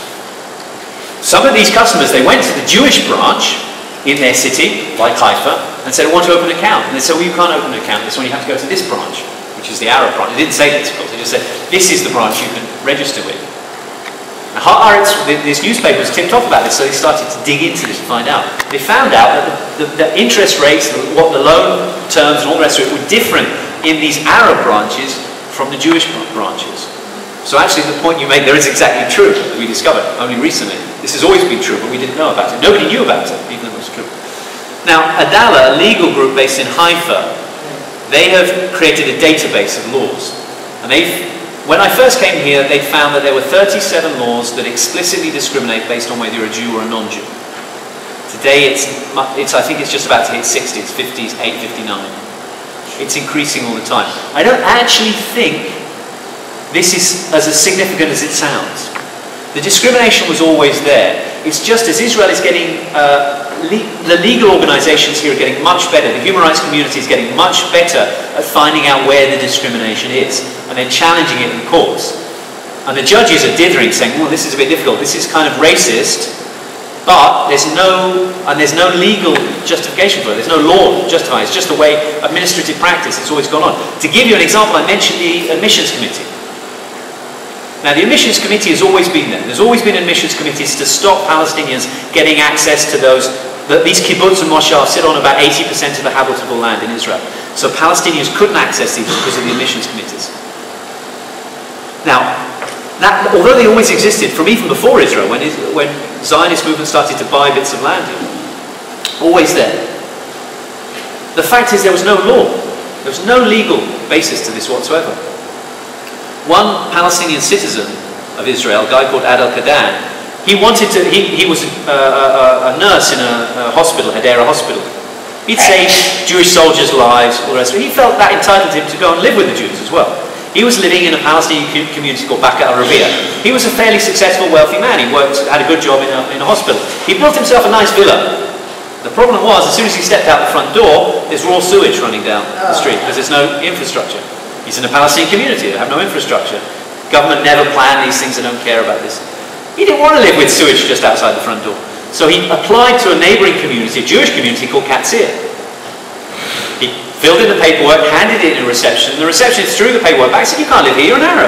Some of these customers, they went to the Jewish branch in their city, like Haifa, and said, I want to open an account. And they said, well, you can't open an account, this one you have to go to this branch, which is the Arab branch. They didn't say this, of course, they just said, this is the branch you can register with. Now, Haaretz, this newspaper was tipped off about this, so they started to dig into this to find out. They found out that the, the, the interest rates, the, what the loan terms and all the rest of it were different in these Arab branches from the Jewish branches. So actually the point you made there is exactly true, that we discovered only recently. This has always been true, but we didn't know about it. Nobody knew about it, even though it was true. Now, Adala, a legal group based in Haifa, they have created a database of laws. And they've When I first came here, they found that there were thirty-seven laws that explicitly discriminate based on whether you're a Jew or a non-Jew. Today, it's, it's I think it's just about to hit sixty, it's fifty-eight, fifty-nine. It's increasing all the time. I don't actually think this is as significant as it sounds. The discrimination was always there. It's just as Israel is getting, uh, le- the legal organizations here are getting much better, the human rights community is getting much better at finding out where the discrimination is, and then challenging it in courts. And the judges are dithering, saying, well, this is a bit difficult, this is kind of racist, but there's no, and there's no legal justification for it, there's no law to justify it, it's just a way, administrative practice, it's always gone on. To give you an example, I mentioned the admissions committee. Now, the admissions committee has always been there. There's always been admissions committees to stop Palestinians getting access to those, that these kibbutz and moshav sit on about eighty percent of the habitable land in Israel. So Palestinians couldn't access these because of the admissions committees. Now, that, although they always existed from even before Israel, when, when Zionist movement started to buy bits of land here, always there. The fact is there was no law. There was no legal basis to this whatsoever. One Palestinian citizen of Israel, a guy called Adel Kadan, he wanted to, he, he was a, a, a nurse in a, a hospital, Hadera hospital. He'd saved Jewish soldiers' lives, all the rest of it. He felt that entitled him to go and live with the Jews as well. He was living in a Palestinian community called Baka al-Rabia. He was a fairly successful, wealthy man. He worked, had a good job in a, in a hospital. He built himself a nice villa. The problem was, as soon as he stepped out the front door, there's raw sewage running down the street because there's no infrastructure. He's in a Palestinian community, they have no infrastructure. Government never planned these things, they don't care about this. He didn't want to live with sewage just outside the front door. So he applied to a neighbouring community, a Jewish community called Katsir. He filled in the paperwork, handed it in reception, and the receptionist threw the paperwork back and said, you can't live here, you're an Arab.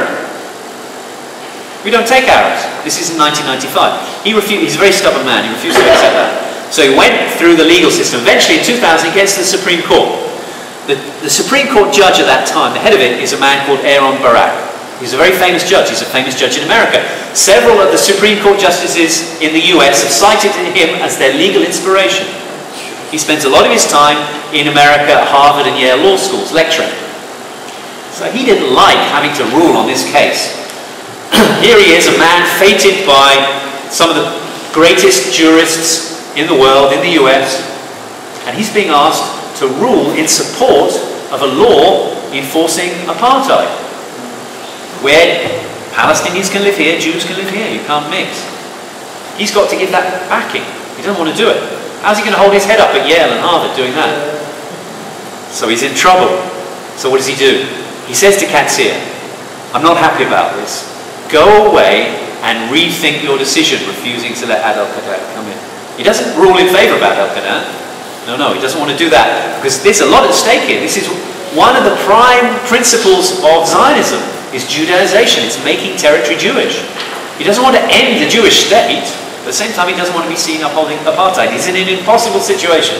We don't take Arabs. This is in nineteen ninety-five. He refused, he's a very stubborn man, he refused to accept that. So he went through the legal system. Eventually in two thousand he gets to the Supreme Court. The, the Supreme Court judge at that time, the head of it, is a man called Aaron Barak. He's a very famous judge. He's a famous judge in America. Several of the Supreme Court justices in the U S have cited him as their legal inspiration. He spends a lot of his time in America at Harvard and Yale law schools, lecturing. So he didn't like having to rule on this case. Here he is, a man fated by some of the greatest jurists in the world, in the U S, and he's being asked to rule in support of a law enforcing apartheid, where Palestinians can live here, Jews can live here, you can't mix. He's got to give that backing. He doesn't want to do it. How's he going to hold his head up at Yale and Harvard doing that? So he's in trouble. So what does he do? He says to Katsir, I'm not happy about this. Go away and rethink your decision refusing to let Adel Kadan come in. He doesn't rule in favour of Adel Kadan. No, no, he doesn't want to do that because there's a lot at stake here. This is one of the prime principles of Zionism, is Judaization. It's making territory Jewish. He doesn't want to end the Jewish state, but at the same time he doesn't want to be seen upholding apartheid. He's in an impossible situation.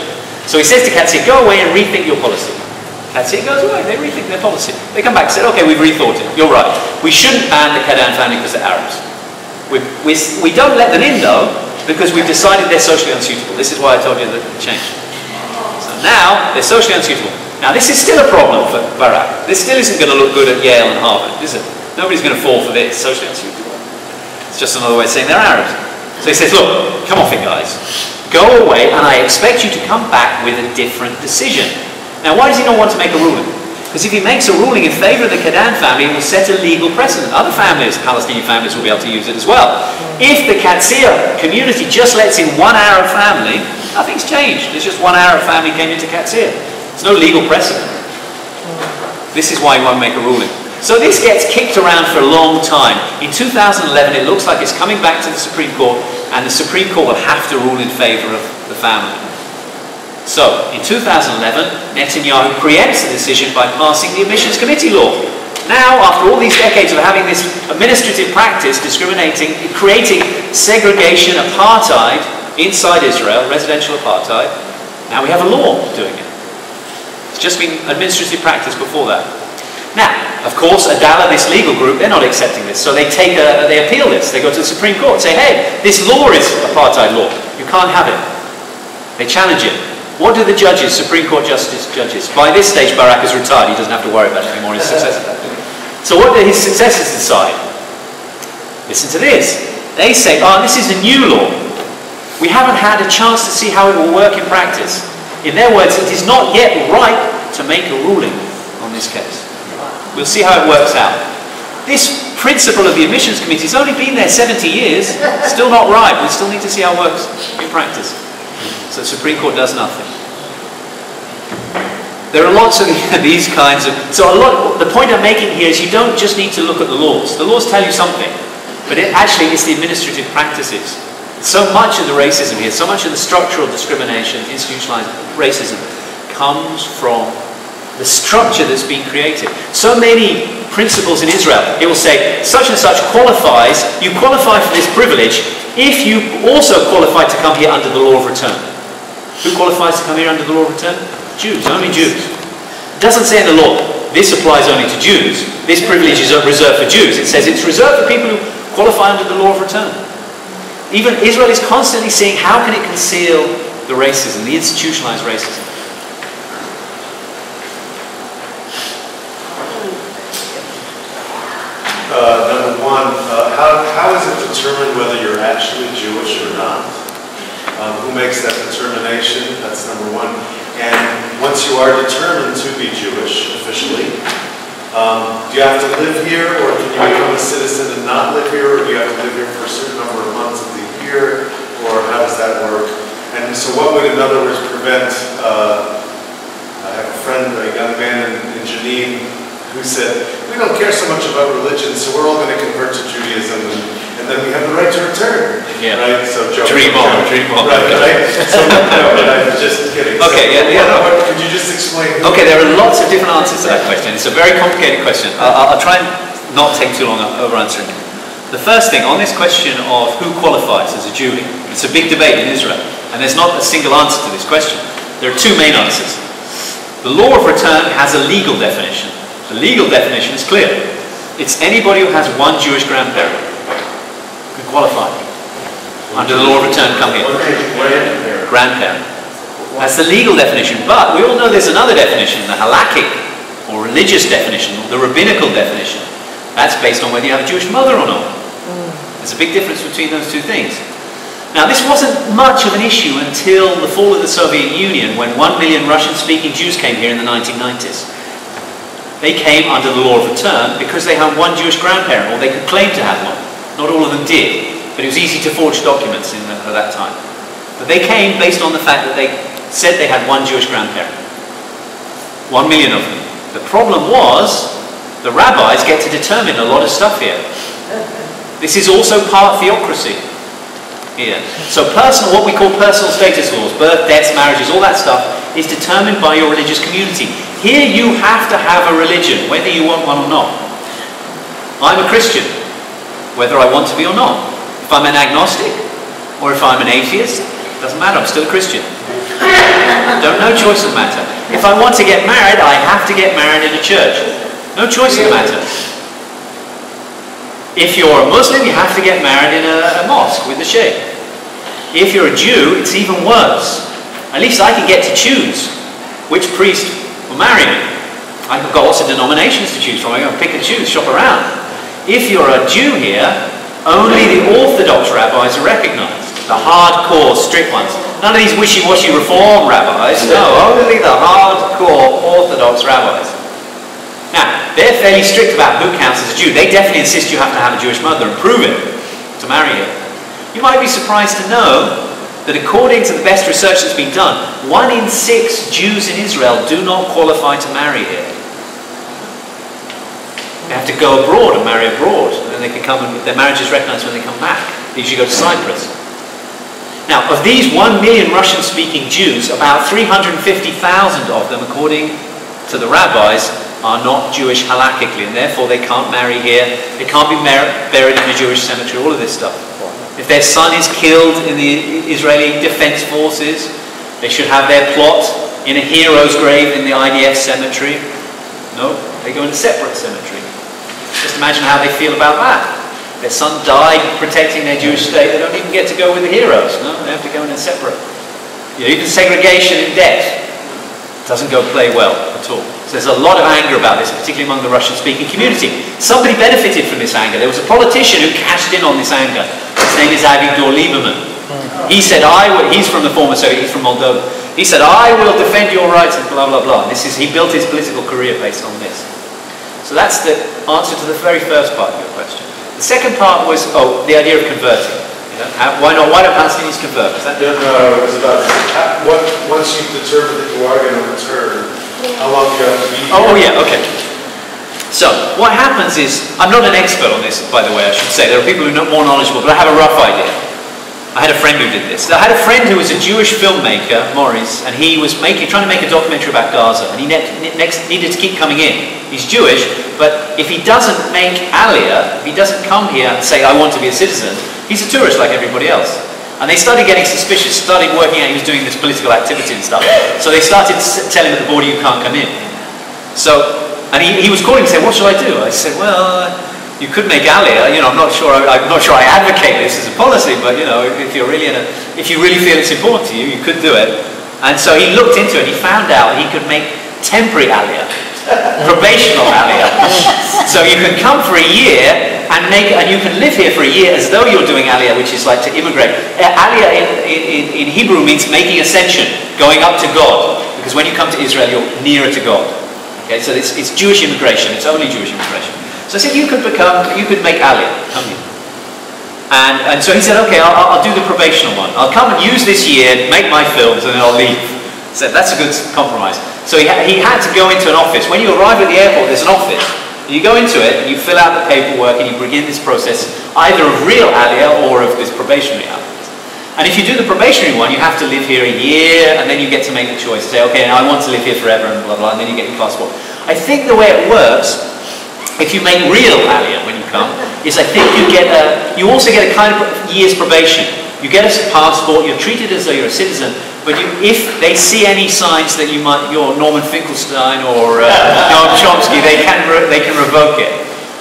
So he says to Qadisiyah, go away and rethink your policy. Qadisiyah goes away, they rethink their policy. They come back and say, okay, we've rethought it, you're right. We shouldn't ban the Qadan family because they're Arabs. We, we, we don't let them in though, because we've decided they're socially unsuitable. This is why I told you that it changed. So now, they're socially unsuitable. Now this is still a problem for Barak. This still isn't going to look good at Yale and Harvard, is it? Nobody's going to fall for this, socially unsuitable. It's just another way of saying they're Arabs. So he says, look, come off it guys. Go away and I expect you to come back with a different decision. Now why does he not want to make a ruling? Because if he makes a ruling in favour of the Qadan family, it will set a legal precedent. Other families, Palestinian families, will be able to use it as well. If the Qadisiyah community just lets in one Arab family, nothing's changed. It's just one Arab family came into Qadisiyah. There's no legal precedent. This is why he won't make a ruling. So this gets kicked around for a long time. In two thousand eleven, it looks like it's coming back to the Supreme Court, and the Supreme Court will have to rule in favour of the family. So, in two thousand eleven, Netanyahu preempts the decision by passing the Admissions Committee law. Now, after all these decades of having this administrative practice discriminating, creating segregation, apartheid inside Israel, residential apartheid, now we have a law doing it. It's just been administrative practice before that. Now, of course, Adala, this legal group, they're not accepting this. So they take a, they appeal this. They go to the Supreme Court and say, hey, this law is apartheid law. You can't have it. They challenge it. What do the judges, Supreme Court Justice judges? By this stage, Barak is retired. He doesn't have to worry about it anymore. His successor. So what do his successors decide? Listen to this. They say, oh, this is a new law. We haven't had a chance to see how it will work in practice. In their words, it is not yet ripe to make a ruling on this case. We'll see how it works out. This principle of the Admissions Committee has only been there seventy years. Still not right. We still need to see how it works in practice. So the Supreme Court does nothing. There are lots of these kinds of... So a lot, the point I'm making here is you don't just need to look at the laws. The laws tell you something. But it actually is the administrative practices. So much of the racism here, so much of the structural discrimination, institutionalized racism, comes from the structure that's been created. So many principles in Israel, it will say, such and such qualifies, you qualify for this privilege if you also qualify to come here under the law of return. Who qualifies to come here under the law of return? Jews, only Jews. It doesn't say in the law, this applies only to Jews, this privilege is reserved for Jews. It says it's reserved for people who qualify under the law of return. Even Israel is constantly seeing how can it conceal the racism, the institutionalized racism. Uh, number one, uh, how, how is it determined whether you're actually Jewish or not? Um, who makes that determination? That's number one. And once you are determined to be Jewish officially, um, do you have to live here, or can you become a citizen and not live here, or do you have to live here for a certain number of months of the year, or how does that work? And so what would, in other words, prevent, uh, I have a friend, a young man in, in Jenin, who said, we don't care so much about religion, so we're all going to convert to Judaism, and, and then we have the right to return. Yeah. Right? So joke, dream joke, on, joke. dream on. Right, right? So, no, but I'm just kidding. Okay, so, yeah, yeah. what, No. what, could you just explain? Okay, there are lots of different answers to that question. It's a very complicated question. I'll, I'll try and not take too long over answering it. The first thing, on this question of who qualifies as a Jew, it's a big debate in Israel, and there's not a single answer to this question. There are two main answers. The law of return has a legal definition. The legal definition is clear. It's anybody who has one Jewish grandparent can qualify. Under the law of return, come here. Grandparent. That's the legal definition. But we all know there's another definition, the halakhic, or religious definition, or the rabbinical definition. That's based on whether you have a Jewish mother or not. There's a big difference between those two things. Now, this wasn't much of an issue until the fall of the Soviet Union, when one million Russian-speaking Jews came here in the nineteen nineties. They came under the law of return because they had one Jewish grandparent, or they could claim to have one. Not all of them did, but it was easy to forge documents in the, at that time. But they came based on the fact that they said they had one Jewish grandparent. One million of them. The problem was, the rabbis get to determine a lot of stuff here. This is also part theocracy here. So personal, what we call personal status laws, birth, deaths, marriages, all that stuff, is determined by your religious community. Here you have to have a religion, whether you want one or not. I'm a Christian, whether I want to be or not. If I'm an agnostic, or if I'm an atheist, doesn't matter, I'm still a Christian. Don't, no choice of matter. If I want to get married, I have to get married in a church. No choice of matter. If you're a Muslim, you have to get married in a, a mosque with the sheikh. If you're a Jew, it's even worse. At least I can get to choose which priest will marry me. I've got lots of denominations to choose from. I can pick and choose, shop around. If you're a Jew here, only the Orthodox rabbis are recognized. The hardcore, strict ones. None of these wishy-washy reform rabbis. No, only the hardcore Orthodox rabbis. Now, they're fairly strict about who counts as a Jew. They definitely insist you have to have a Jewish mother and prove it to marry her. You might be surprised to know that according to the best research that's been done, one in six Jews in Israel do not qualify to marry here. They have to go abroad and marry abroad, and then they can come and their marriage is recognized when they come back. They usually go to Cyprus. Now, of these one million Russian-speaking Jews, about three hundred fifty thousand of them, according to the rabbis, are not Jewish halakhically, and therefore they can't marry here. They can't be buried in a Jewish cemetery, all of this stuff. If their son is killed in the Israeli Defense Forces, they should have their plot in a hero's grave in the I D F cemetery. No, they go in a separate cemetery. Just imagine how they feel about that. Their son died protecting their Jewish state. They don't even get to go with the heroes. No, they have to go in a separate. You know, even segregation in death doesn't go play well at all. So there's a lot of anger about this, particularly among the Russian-speaking community. Somebody benefited from this anger. There was a politician who cashed in on this anger. His name is Avigdor Lieberman. He said, I will, he's from the former Soviet, he's from Moldova. He said, I will defend your rights and blah, blah, blah. And this is, he built his political career based on this. So that's the answer to the very first part of your question. The second part was, oh, the idea of converting. You know, how, why not? Why don't Palestinians convert? Was that no, no, it was about how, what, once you've determined that you are going to return, how long do you have to be here? Oh, yeah, okay. So, what happens is, I'm not an expert on this, by the way, I should say. There are people who are more knowledgeable, but I have a rough idea. I had a friend who did this. I had a friend who was a Jewish filmmaker, Maurice, and he was making, trying to make a documentary about Gaza, and he ne next needed to keep coming in. He's Jewish, but if he doesn't make Aliyah, if he doesn't come here and say, I want to be a citizen, he's a tourist like everybody else. And they started getting suspicious, started working out he was doing this political activity and stuff. So they started telling him at the border, you can't come in. So, and he, he was calling and saying, what should I do? I said, well, you could make Aliyah. You know, I'm not sure. I'm not sure I advocate this as a policy, but you know, if, if you're really in a, if you really feel it's important to you, you could do it. And so he looked into it. And he found out he could make temporary Aliyah, probational Aliyah. So you can come for a year and make, and you can live here for a year as though you're doing Aliyah, which is like to immigrate. Aliyah in, in, in Hebrew means making ascension, going up to God, because when you come to Israel, you're nearer to God. Okay, so it's, it's Jewish immigration. It's only Jewish immigration. So I said, you could become, you could make Aliyah, come here. And, and so he said, okay, I'll, I'll do the probational one. I'll come and use this year, make my films, and then I'll leave. I said, that's a good compromise. So he, ha he had to go into an office. When you arrive at the airport, there's an office. You go into it, and you fill out the paperwork, and you begin this process, either of real Aliyah or of this probationary Aliyah. And if you do the probationary one, you have to live here a year, and then you get to make the choice. Say, okay, now I want to live here forever, and blah, blah, and then you get your passport. I think the way it works, if you make real Aliyah when you come, is I think you get a, you also get a kind of year's probation. You get a passport, you're treated as though you're a citizen, but you, if they see any signs that you might, you're Norman Finkelstein or uh, Noam Chomsky, they can, re they can revoke it.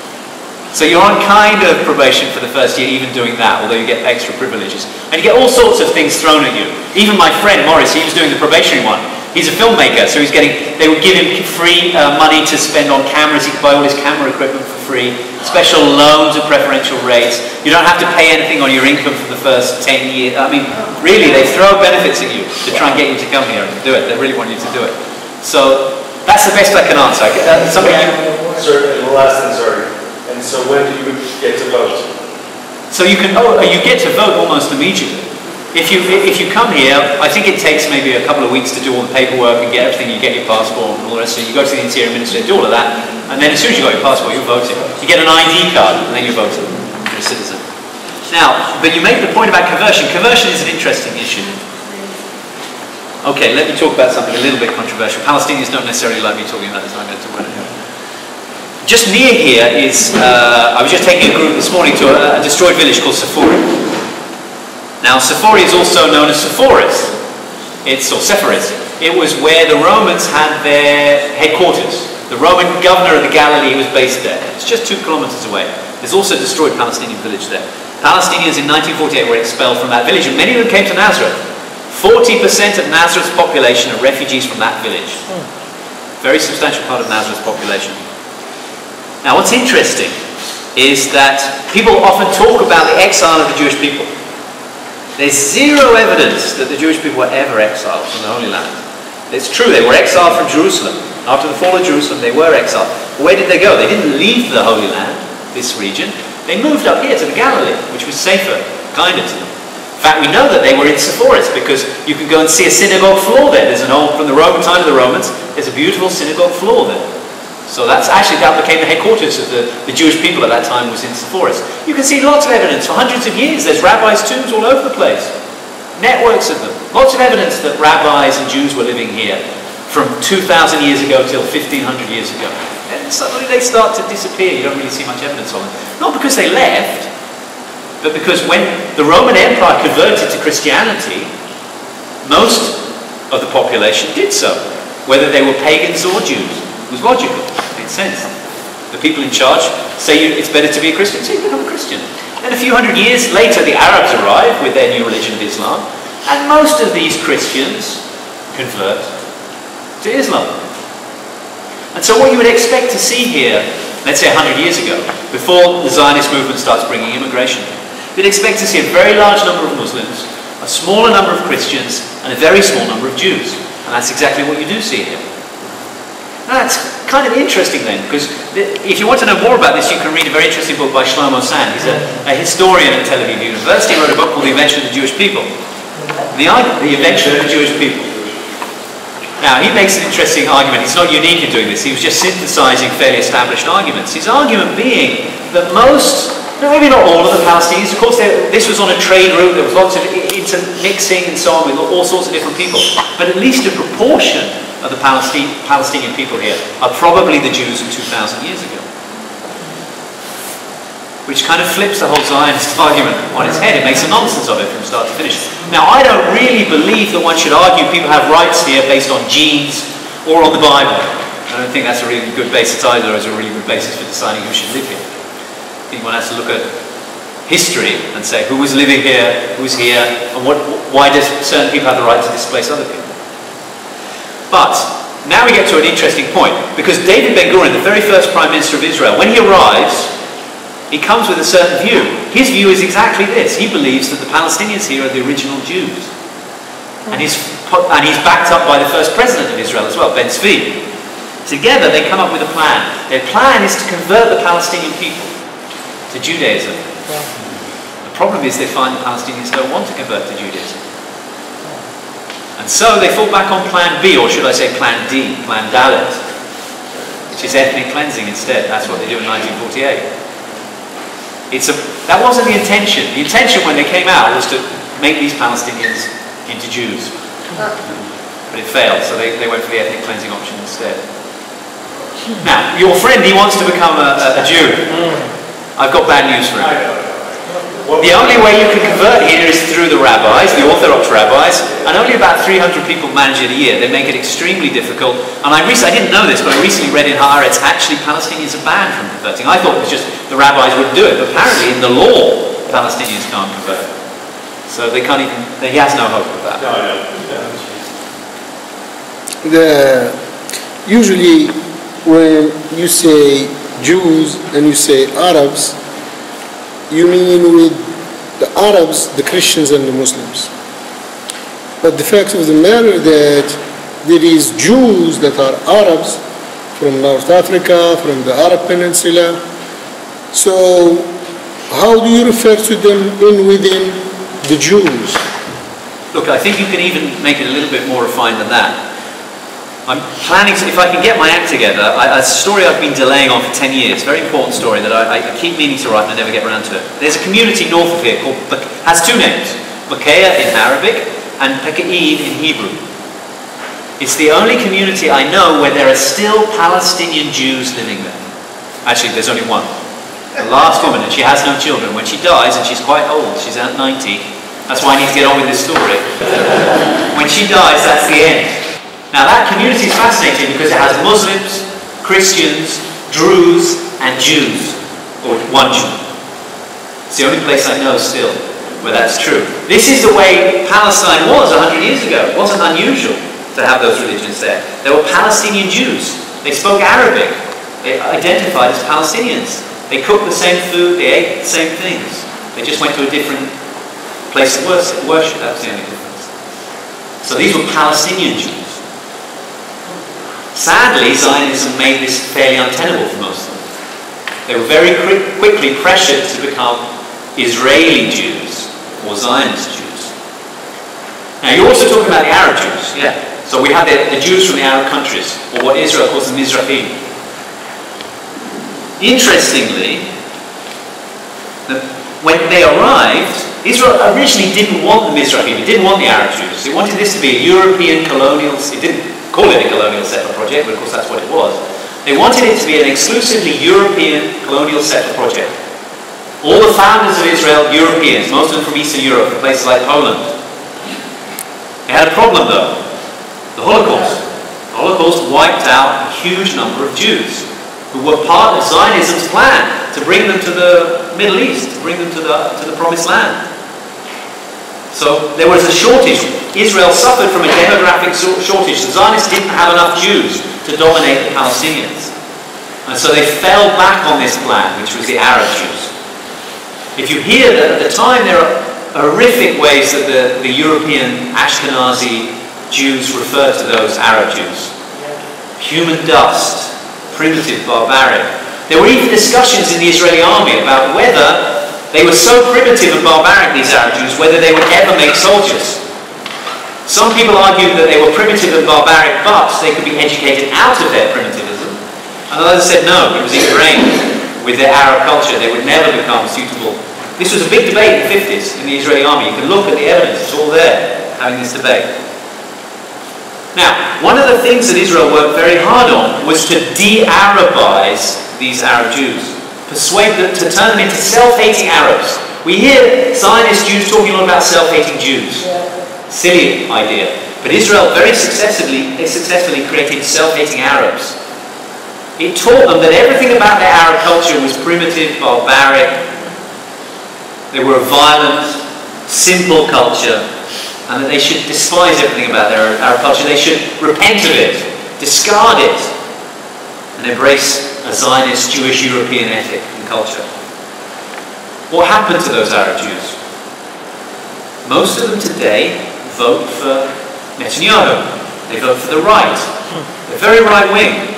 So you're on kind of probation for the first year, even doing that, although you get extra privileges. And you get all sorts of things thrown at you. Even my friend Maurice, he was doing the probationary one. He's a filmmaker, so he's getting, they would give him free uh, money to spend on cameras. He could buy all his camera equipment for free, special loans at preferential rates. You don't have to pay anything on your income for the first ten years. I mean, really, they throw benefits at you to try and get you to come here and do it. They really want you to do it. So that's the best I can answer. Uh, somebody Sir, the last thing, sorry. And so when do you get to vote? So you can, oh, you get to vote almost immediately. If you, if you come here, I think it takes maybe a couple of weeks to do all the paperwork and get everything. You get your passport and all the rest of it. You go to the Interior Ministry, do all of that, and then as soon as you got your passport, you're voting. You get an I D card, and then you're voting. You're a citizen. Now, but you make the point about conversion. Conversion is an interesting issue. Okay, let me talk about something a little bit controversial. Palestinians don't necessarily like me talking about this. I'm going to talk about it here. Just near here is, uh, I was just taking a group this morning to a, a destroyed village called Safuri. Now, Safuri is also known as Sepphoris. It's, or Sephoris. It was where the Romans had their headquarters. The Roman governor of the Galilee was based there. It's just two kilometers away. There's also a destroyed Palestinian village there. Palestinians in nineteen forty-eight were expelled from that village, and many of them came to Nazareth. forty percent of Nazareth's population are refugees from that village. Very substantial part of Nazareth's population. Now, what's interesting is that people often talk about the exile of the Jewish people. There's zero evidence that the Jewish people were ever exiled from the Holy Land. It's true, they were exiled from Jerusalem. After the fall of Jerusalem, they were exiled. Where did they go? They didn't leave the Holy Land, this region. They moved up here to the Galilee, which was safer, kinder to them. In fact, we know that they were in Sepphoris because you can go and see a synagogue floor there. There's an old, from the Roman time of the Romans, there's a beautiful synagogue floor there. So that's actually, that became the headquarters of the, the Jewish people at that time, was in Sepphoris. You can see lots of evidence for hundreds of years. There's rabbis' tombs all over the place. Networks of them. Lots of evidence that rabbis and Jews were living here from two thousand years ago till fifteen hundred years ago. And suddenly they start to disappear. You don't really see much evidence of them. Not because they left, but because when the Roman Empire converted to Christianity, most of the population did so, whether they were pagans or Jews. It was logical. It made sense. The people in charge say you, it's better to be a Christian, so you become a Christian. Then a few hundred years later, the Arabs arrive with their new religion of Islam, and most of these Christians convert to Islam. And so what you would expect to see here, let's say a hundred years ago, before the Zionist movement starts bringing immigration, you'd expect to see a very large number of Muslims, a smaller number of Christians, and a very small number of Jews. And that's exactly what you do see here. Now that's kind of interesting then, because if you want to know more about this, you can read a very interesting book by Shlomo Sand. He's a, a historian at Tel Aviv University. He wrote a book called The Invention of the Jewish People. The, the Invention of the Jewish People. Now, he makes an interesting argument. He's not unique in doing this. He was just synthesizing fairly established arguments. His argument being that most, maybe not all of the Palestinians, of course, this was on a trade route. There was lots of intermixing and so on with all sorts of different people. But at least a proportion of the Palestine, Palestinian people here are probably the Jews of two thousand years ago. Which kind of flips the whole Zionist argument on its head. It makes a nonsense of it from start to finish. Now, I don't really believe that one should argue people have rights here based on genes or on the Bible. I don't think that's a really good basis either, as a really good basis for deciding who should live here. I think one has to look at history and say who was living here, who's here, and what, why does certain people have the right to displace other people. But now we get to an interesting point, because David Ben-Gurion, the very first Prime Minister of Israel, when he arrives, he comes with a certain view. His view is exactly this. He believes that the Palestinians here are the original Jews. And he's, and he's backed up by the first president of Israel as well, Ben Zvi. Together they come up with a plan. Their plan is to convert the Palestinian people to Judaism. The problem is they find the Palestinians don't want to convert to Judaism. And so they fall back on plan B, or should I say plan D, plan Dalet, which is ethnic cleansing instead. That's what they do in nineteen forty-eight. It's a, that wasn't the intention. The intention when they came out was to make these Palestinians into Jews. But it failed, so they, they went for the ethnic cleansing option instead. Now, your friend, he wants to become a, a, a Jew. I've got bad news for him. The only way you can convert here is through the rabbis, the Orthodox rabbis, and only about three hundred people manage it a year. They make it extremely difficult. And I, I didn't know this, but I recently read in Haaretz, actually Palestinians are banned from converting. I thought it was just the rabbis wouldn't do it, but apparently in the law, Palestinians can't convert. So they can't even, he has no hope of that. No, no. The, usually when you say Jews and you say Arabs, you mean with the Arabs, the Christians and the Muslims. But the fact of the matter that there is Jews that are Arabs from North Africa, from the Arab Peninsula. So how do you refer to them in within the Jews? Look, I think you can even make it a little bit more refined than that. I'm planning to, if I can get my act together, I, a story I've been delaying on for ten years, very important story that I, I keep meaning to write and I never get around to it. There's a community north of here called, has two names, Bekaa in Arabic and Peka'id in Hebrew. It's the only community I know where there are still Palestinian Jews living there. Actually, there's only one. The last woman, and she has no children. When she dies, and she's quite old, she's at ninety, that's why I need to get on with this story. When she dies, that's the end. Now that community is fascinating because it has Muslims, Christians, Druze, and Jews, or one Jew. It's the only place I know still where that's true. This is the way Palestine was a hundred years ago. It wasn't unusual to have those religions there. There were Palestinian Jews. They spoke Arabic. They identified as Palestinians. They cooked the same food. They ate the same things. They just went to a different place of worship. That was the only difference. So these were Palestinian Jews. Sadly, Zionism made this fairly untenable for most of them. They were very quick, quickly pressured to become Israeli Jews or Zionist Jews. Now, you're also talking about the Arab Jews. Yeah. So we have the, the Jews from the Arab countries, or what Israel calls the Mizrahim. Interestingly, the, when they arrived, Israel originally didn't want the Mizrahim, it didn't want the Arab Jews. It wanted this to be a European colonial, it didn't call it a colonial settler project, but of course that's what it was. They wanted it to be an exclusively European colonial settler project. All the founders of Israel, Europeans, most of them from Eastern Europe, from places like Poland. They had a problem though, the Holocaust. The Holocaust wiped out a huge number of Jews who were part of Zionism's plan to bring them to the Middle East, to bring them to the, to the Promised Land. So there was a shortage. Israel suffered from a demographic shortage. The Zionists didn't have enough Jews to dominate the Palestinians. And so they fell back on this plan, which was the Arab Jews. If you hear that at the time there are horrific ways that the, the European Ashkenazi Jews referred to those Arab Jews. Human dust, primitive, barbaric. There were even discussions in the Israeli army about whether they were so primitive and barbaric, these Arab Jews, whether they would ever make soldiers. Some people argued that they were primitive and barbaric, but they could be educated out of their primitivism. And others said no, it was ingrained with their Arab culture. They would never become suitable. This was a big debate in the fifties in the Israeli army. You can look at the evidence, it's all there, having this debate. Now, one of the things that Israel worked very hard on was to de-Arabize these Arab Jews. Persuade them to turn them into self-hating Arabs. We hear Zionist Jews talking a lot about self-hating Jews. Silly idea. But Israel very successfully, they successfully created self-hating Arabs. It taught them that everything about their Arab culture was primitive, barbaric. They were a violent, simple culture, and that they should despise everything about their Arab culture. They should repent of it, discard it, and embrace a Zionist Jewish European ethic and culture. What happened to those Arab Jews? Most of them today vote for Netanyahu. They vote for the right. They're very right-wing.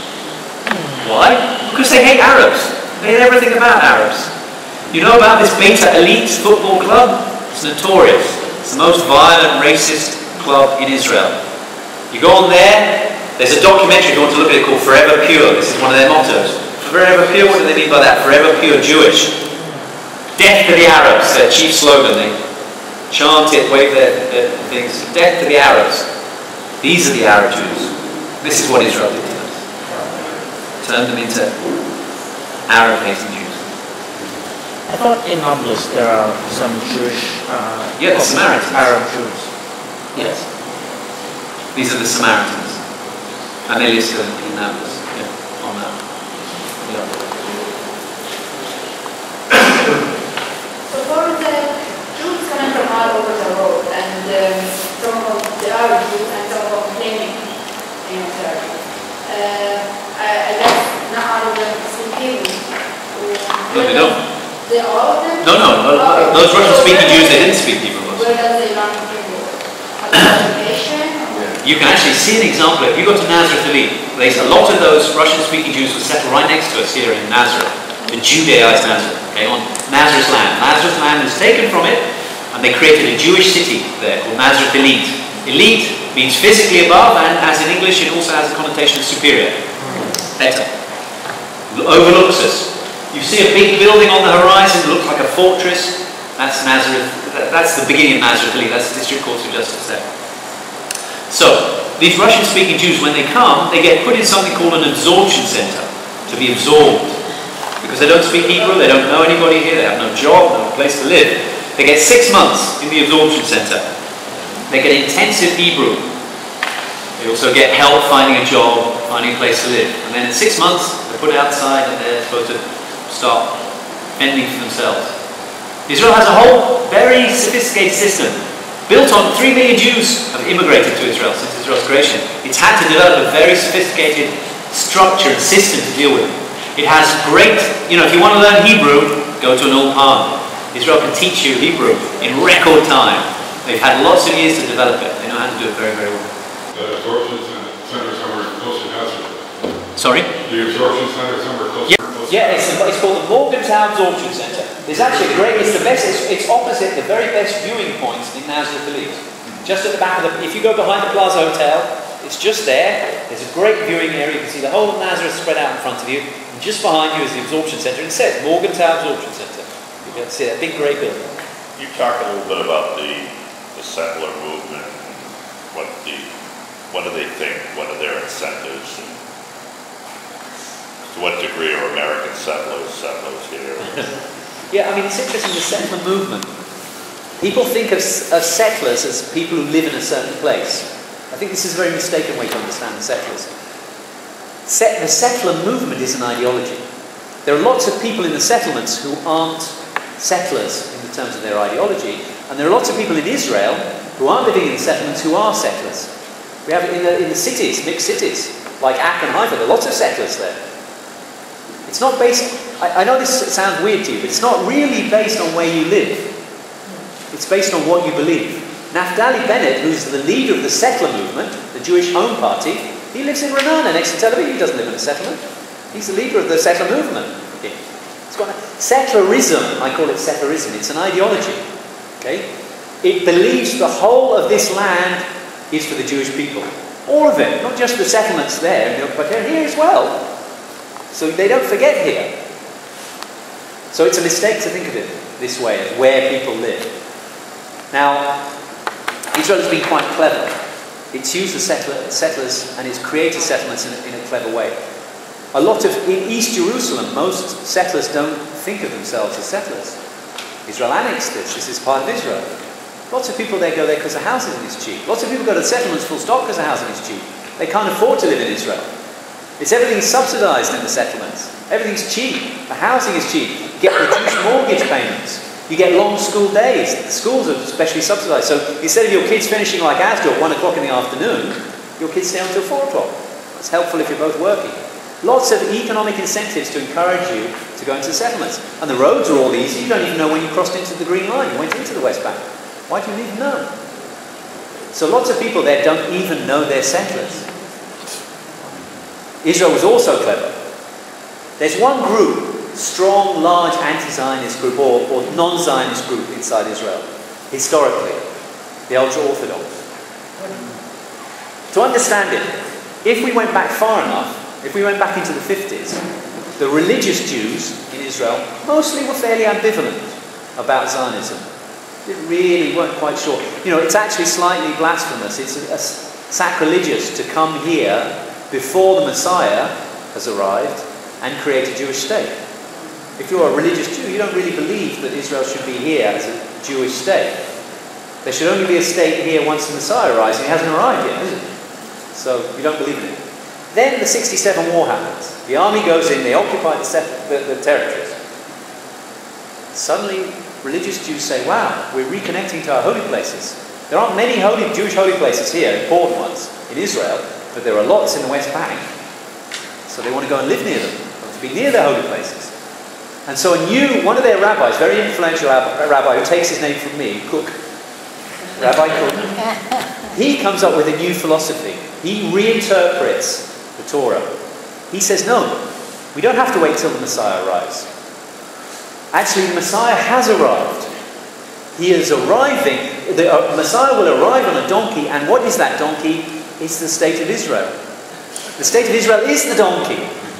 Why? Because they hate Arabs. They hate everything about Arabs. You know about this Beta Elite football club? It's notorious. It's the most violent, racist club in Israel. You go on there, there's a documentary, if you want to look at it, called Forever Pure. This is one of their mottos. Forever Pure, what do they mean by that? Forever Pure Jewish. Death to the Arabs, their chief slogan. They chant it, wave their, their things. Death to the Arabs. These are the Arab Jews. This is what Israel did to them. Turned them into Arab-hating Jews. I thought in Nablus there are some Jewish uh, yeah, the Samaritans. Arab Jews. Yes. These are the Samaritans. And they listed in Nablus. Yeah, on that. Yeah. So for the Jews coming from all over the world, and um, some of the Arab Jews and some of them claiming in Turkey, uh, I, I guess not all of them speak Hebrew. No, they don't. They all of them? No, no, no. Oh, Those so Russian-speaking Jews, does- they didn't speak Hebrew. most. Where does they learn Hebrew? At the education? You can actually see an example. If you go to Nazareth, Elite, there's a lot of those Russian-speaking Jews were settled right next to us here in Nazareth, the Judaized Nazareth, okay, on Nazareth's land. Nazareth's land was taken from it, and they created a Jewish city there called Nazareth Elite. Elite means physically above, and as in English, it also has a connotation of superior. Better. Overlooks us. You see a big building on the horizon, looks like a fortress. That's Nazareth. That's the beginning of Nazareth Elite. That's the District Court of Justice there. So, these Russian-speaking Jews, when they come, they get put in something called an absorption center, to be absorbed. Because they don't speak Hebrew, they don't know anybody here, they have no job, no place to live. They get six months in the absorption center. They get intensive Hebrew. They also get help finding a job, finding a place to live. And then at six months, they're put outside and they're supposed to start fending for themselves. Israel has a whole very sophisticated system. Built on three million Jews have immigrated to Israel since Israel's creation. It's had to develop a very sophisticated structure and system to deal with. It has great, you know, if you want to learn Hebrew, go to an old palm. Israel can teach you Hebrew in record time. They've had lots of years to develop it. They know how to do it very, very well. The absorption center somewhere close to Nazareth. Sorry? The absorption center somewhere close Yeah, to Nazareth. yeah it's, it's called the Morgantown Absorption Center. There's actually a great, it's the best, it's, it's opposite the very best viewing points in Nazareth Elite. Just at the back of the, if you go behind the Plaza Hotel, it's just there. There's a great viewing area. You can see the whole of Nazareth spread out in front of you. And just behind you is the absorption center. It says Morgantown Absorption Center. You'll be able to see that big grey building. You talk a little bit about the, the settler movement, and what the, what do they think, what are their incentives, and to what degree are American settlers, settlers here? Yeah, I mean, it's interesting, the settler movement. People think of, of settlers as people who live in a certain place. I think this is a very mistaken way to understand the settlers. Set, the settler movement is an ideology. There are lots of people in the settlements who aren't settlers in the terms of their ideology, and there are lots of people in Israel who aren't living in the settlements who are settlers. We have it in the, in the cities, mixed cities, like Acre and Haifa, there are lots of settlers there. It's not based, I, I know this sounds weird to you, but it's not really based on where you live. It's based on what you believe. Naftali Bennett, who's the leader of the settler movement, the Jewish Home Party, he lives in Renana next to Tel Aviv. He doesn't live in a settlement. He's the leader of the settler movement. It's got a, settlerism, I call it settlerism, it's an ideology. Okay? It believes the whole of this land is for the Jewish people. All of it, not just the settlements there, but they're here as well. So they don't forget here. So it's a mistake to think of it this way, as where people live. Now, Israel has been quite clever. It's used the settler, settlers and it's created settlements in a, in a clever way. A lot of, in East Jerusalem, most settlers don't think of themselves as settlers. Israel annexed this, this is part of Israel. Lots of people there go there because the housing is cheap. Lots of people go to settlements full stop because the housing is cheap. They can't afford to live in Israel. It's everything's subsidized in the settlements. Everything's cheap. The housing is cheap. You get reduced mortgage payments. You get long school days. The schools are especially subsidized. So instead of your kids finishing like ours do at one o'clock in the afternoon, your kids stay until four o'clock. It's helpful if you're both working. Lots of economic incentives to encourage you to go into the settlements. And the roads are all easy. You don't even know when you crossed into the Green Line. You went into the West Bank. Why do you even know? So lots of people there don't even know they're settlers. Israel was also clever. There's one group, strong, large anti-Zionist group or, or non-Zionist group inside Israel, historically, the ultra-Orthodox. To understand it, if we went back far enough, if we went back into the fifties, the religious Jews in Israel mostly were fairly ambivalent about Zionism. They really weren't quite sure. You know, it's actually slightly blasphemous. It's a, a sacrilegious to come here before the Messiah has arrived and create a Jewish state. If you're a religious Jew, you don't really believe that Israel should be here as a Jewish state. There should only be a state here once the Messiah arrives, and he hasn't arrived yet, has he? So you don't believe in it. Then the sixty-seven war happens. The army goes in, they occupy the, the, the territories. Suddenly, religious Jews say, wow, we're reconnecting to our holy places. There aren't many holy Jewish holy places here, important ones, in Israel, but there are lots in the West Bank. So they want to go and live near them, to be near their holy places. And so a new, one of their rabbis, very influential rabbi, who takes his name from me, Cook, Rabbi Cook, he comes up with a new philosophy. He reinterprets the Torah. He says, no, we don't have to wait till the Messiah arrives. Actually, the Messiah has arrived. He is arriving, the uh, Messiah will arrive on a donkey, and what is that donkey? It's the state of Israel. The state of Israel is the donkey.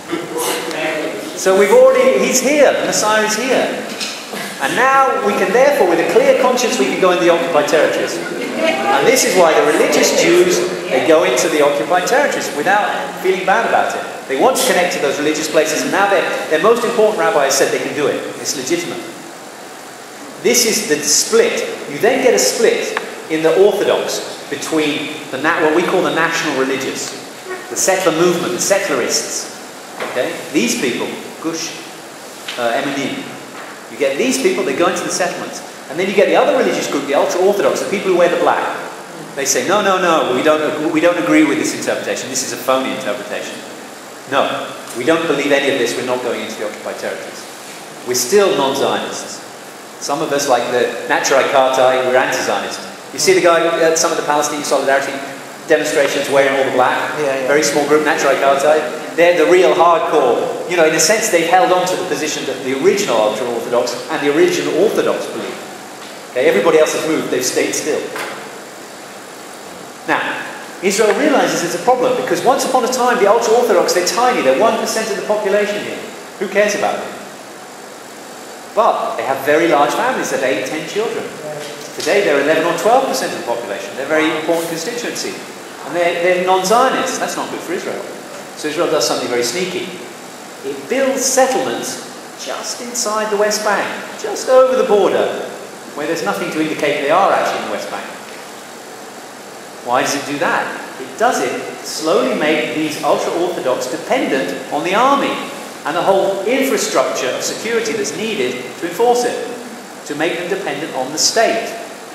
So we've already, he's here, the Messiah is here. And now we can therefore, with a clear conscience, we can go in the occupied territories. And this is why the religious Jews, they go into the occupied territories without feeling bad about it. They want to connect to those religious places, and now their most important rabbi has said they can do it. It's legitimate. This is the split. You then get a split in the Orthodox between the na what we call the national religious, the settler movement, the settlerists. Okay, these people, Gush, uh, Emanim. You get these people, they go into the settlements, and then you get the other religious group, the ultra-Orthodox, the people who wear the black. They say, no, no, no, we don't, we don't agree with this interpretation. This is a phony interpretation. No, we don't believe any of this. We're not going into the occupied territories. We're still non-Zionists. Some of us, like the Naturai Kartai, we're anti-Zionist. You see the guy at some of the Palestinian Solidarity demonstrations wearing all the black? Yeah, yeah. Very small group, Naturai Kartai. They're the real hardcore. You know, in a sense, they've held on to the position that the original ultra-Orthodox and the original Orthodox believe. Okay, everybody else has moved. They've stayed still. Now, Israel realizes it's a problem because once upon a time, the ultra-Orthodox, they're tiny. They're one percent of the population here. Who cares about them? But they have very large families that have eight, ten children. Today they're eleven or twelve percent of the population. They're a very important constituency. And they're, they're non-Zionists. That's not good for Israel. So Israel does something very sneaky. It builds settlements just inside the West Bank, just over the border, where there's nothing to indicate they are actually in the West Bank. Why does it do that? It does it to slowly make these ultra-Orthodox dependent on the army and the whole infrastructure of security that's needed to enforce it, to make them dependent on the state.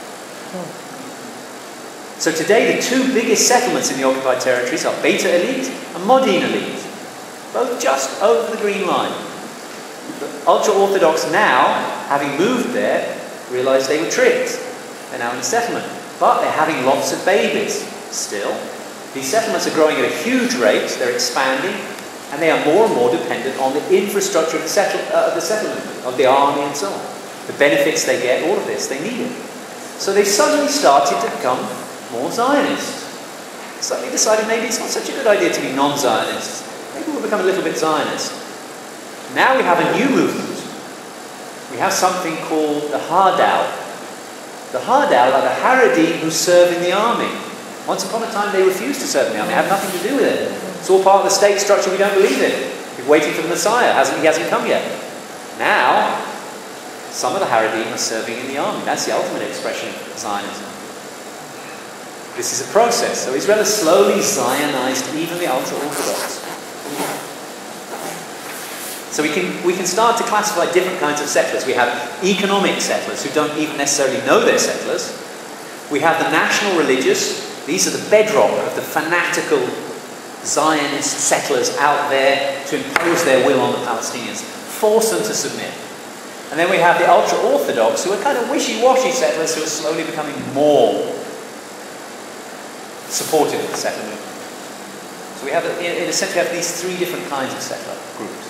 So today the two biggest settlements in the occupied territories are Beit Elite and Modin Elite, both just over the Green Line. The ultra-Orthodox now, having moved there, realised they were tricked. They're now in a settlement. But they're having lots of babies still. These settlements are growing at a huge rate, they're expanding, and they are more and more dependent on the infrastructure of the, settle, uh, of the settlement, of the army and so on. The benefits they get, all of this, they need it. So they suddenly started to become more Zionist. Suddenly decided maybe it's not such a good idea to be non-Zionist. Maybe we'll become a little bit Zionist. Now we have a new movement. We have something called the Hardal. The Hardal are the Haredim who serve in the army. Once upon a time they refused to serve in the army. They have nothing to do with it. It's all part of the state structure, we don't believe in. We're waiting for the Messiah. Hasn't, he hasn't come yet. Now, some of the Haredim are serving in the army. That's the ultimate expression of Zionism. This is a process. So Israel has slowly Zionized even the ultra-Orthodox. So we can, we can start to classify different kinds of settlers. We have economic settlers who don't even necessarily know they're settlers. We have the national religious. These are the bedrock of the fanatical Zionist settlers out there to impose their will on the Palestinians, force them to submit. And then we have the ultra-Orthodox who are kind of wishy-washy settlers who are slowly becoming more supportive of the settlement. So we have, in a sense, we have these three different kinds of settler groups.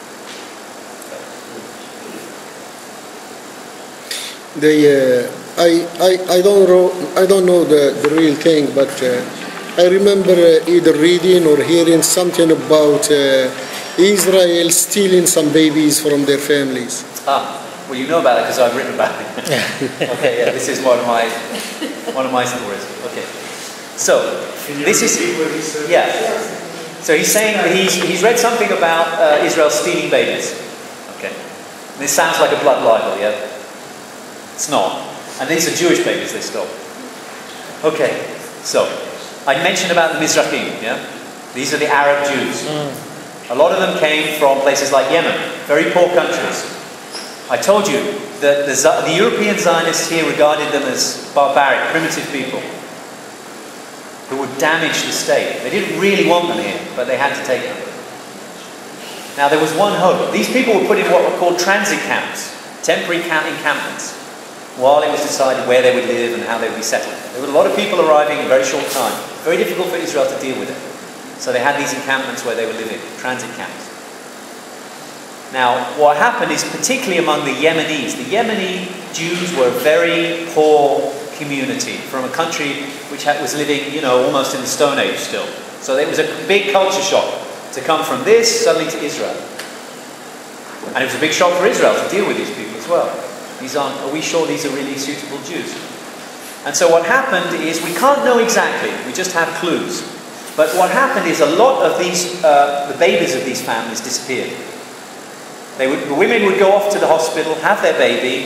They, uh, I, I, I don't know, I don't know the, the real thing, but uh, I remember uh, either reading or hearing something about uh, Israel stealing some babies from their families. Ah, well, you know about it because I've written about it. Okay, yeah, this is one of my one of my stories. Okay, so this is yeah. So he's saying that he's he's read something about uh, Israel stealing babies. Okay, this sounds like a blood libel, yeah. It's not. And these are Jewish babies they stole. Okay, so I mentioned about the Mizrahim, yeah? These are the Arab Jews. Mm. A lot of them came from places like Yemen, very poor countries. I told you that the, the European Zionists here regarded them as barbaric, primitive people who would damage the state. They didn't really want them here, but they had to take them. Now there was one hope. These people were put in what were called transit camps, temporary camp encampments, while it was decided where they would live and how they would be settled. There were a lot of people arriving in a very short time. Very difficult for Israel to deal with it. So they had these encampments where they were living, transit camps. Now, what happened is, particularly among the Yemenis, the Yemeni Jews were a very poor community from a country which had, was living, you know, almost in the Stone Age still. So it was a big culture shock to come from this suddenly to Israel. And it was a big shock for Israel to deal with these people as well. These aren't, are we sure these are really suitable Jews? And so what happened is, we can't know exactly, we just have clues. But what happened is a lot of these, uh, the babies of these families disappeared. They would, the women would go off to the hospital, have their baby,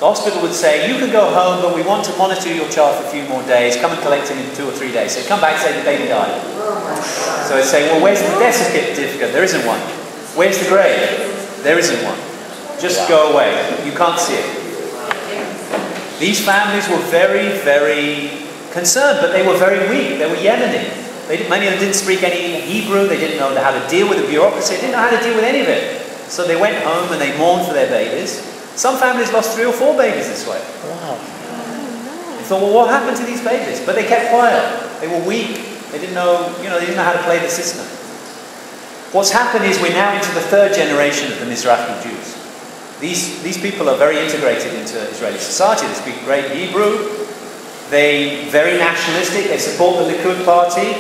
the hospital would say, you can go home, but we want to monitor your child for a few more days. Come and collect him in two or three days. So come back and say the baby died. So they'd say, well, where's the death certificate? There isn't one. Where's the grave? There isn't one. Just go away. You can't see it. These families were very, very concerned, but they were very weak. They were Yemeni. They didn't, many of them didn't speak any Hebrew. They didn't know how to deal with the bureaucracy. They didn't know how to deal with any of it. So they went home and they mourned for their babies. Some families lost three or four babies this way. Wow. They thought, well, what happened to these babies? But they kept quiet. They were weak. They didn't know, you know, they didn't know how to play the system. What's happened is we're now into the third generation of the Mizrahi Jews. These, these people are very integrated into Israeli society. They speak great Hebrew. They're very nationalistic. They support the Likud party.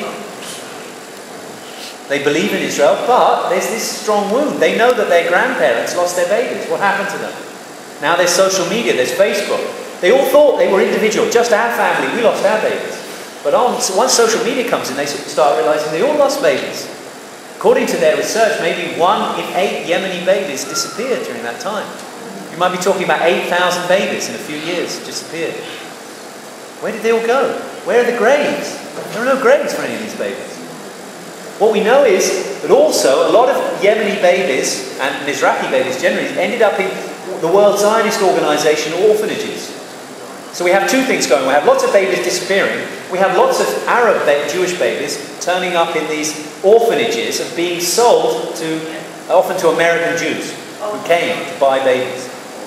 They believe in Israel, but there's this strong wound. They know that their grandparents lost their babies. What happened to them? Now there's social media, there's Facebook. They all thought they were individual, just our family, we lost our babies. But on, once social media comes in, they start realizing they all lost babies. According to their research, maybe one in eight Yemeni babies disappeared during that time. You might be talking about eight thousand babies in a few years disappeared. Where did they all go? Where are the graves? There are no graves for any of these babies. What we know is that also a lot of Yemeni babies, and Mizrahi babies generally, ended up in the World Zionist Organization orphanages. So we have two things going. We have lots of babies disappearing. We have lots of Arab ba Jewish babies turning up in these orphanages and being sold to, often to American Jews who came to buy babies.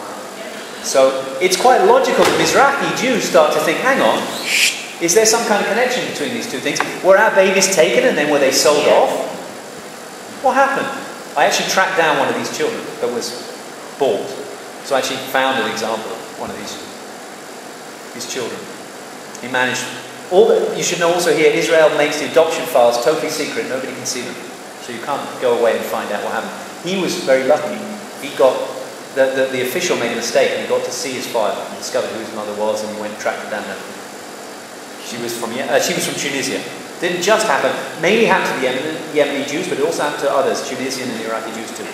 So it's quite logical that Mizrahi Jews start to think, hang on, is there some kind of connection between these two things? Were our babies taken and then were they sold off? What happened? I actually tracked down one of these children that was bought. So I actually found an example of one of these, these children. He managed, all the, you should know also here, Israel makes the adoption files totally secret. Nobody can see them. So you can't go away and find out what happened. He was very lucky. He got, the, the, the official made a mistake and he got to see his file and discovered who his mother was, and he went and tracked her down. She was from uh, she was from Tunisia. Didn't just happen. Mainly happened to the Yemen, Yemeni Jews, but it also happened to others, Tunisian and Iraqi Jews too.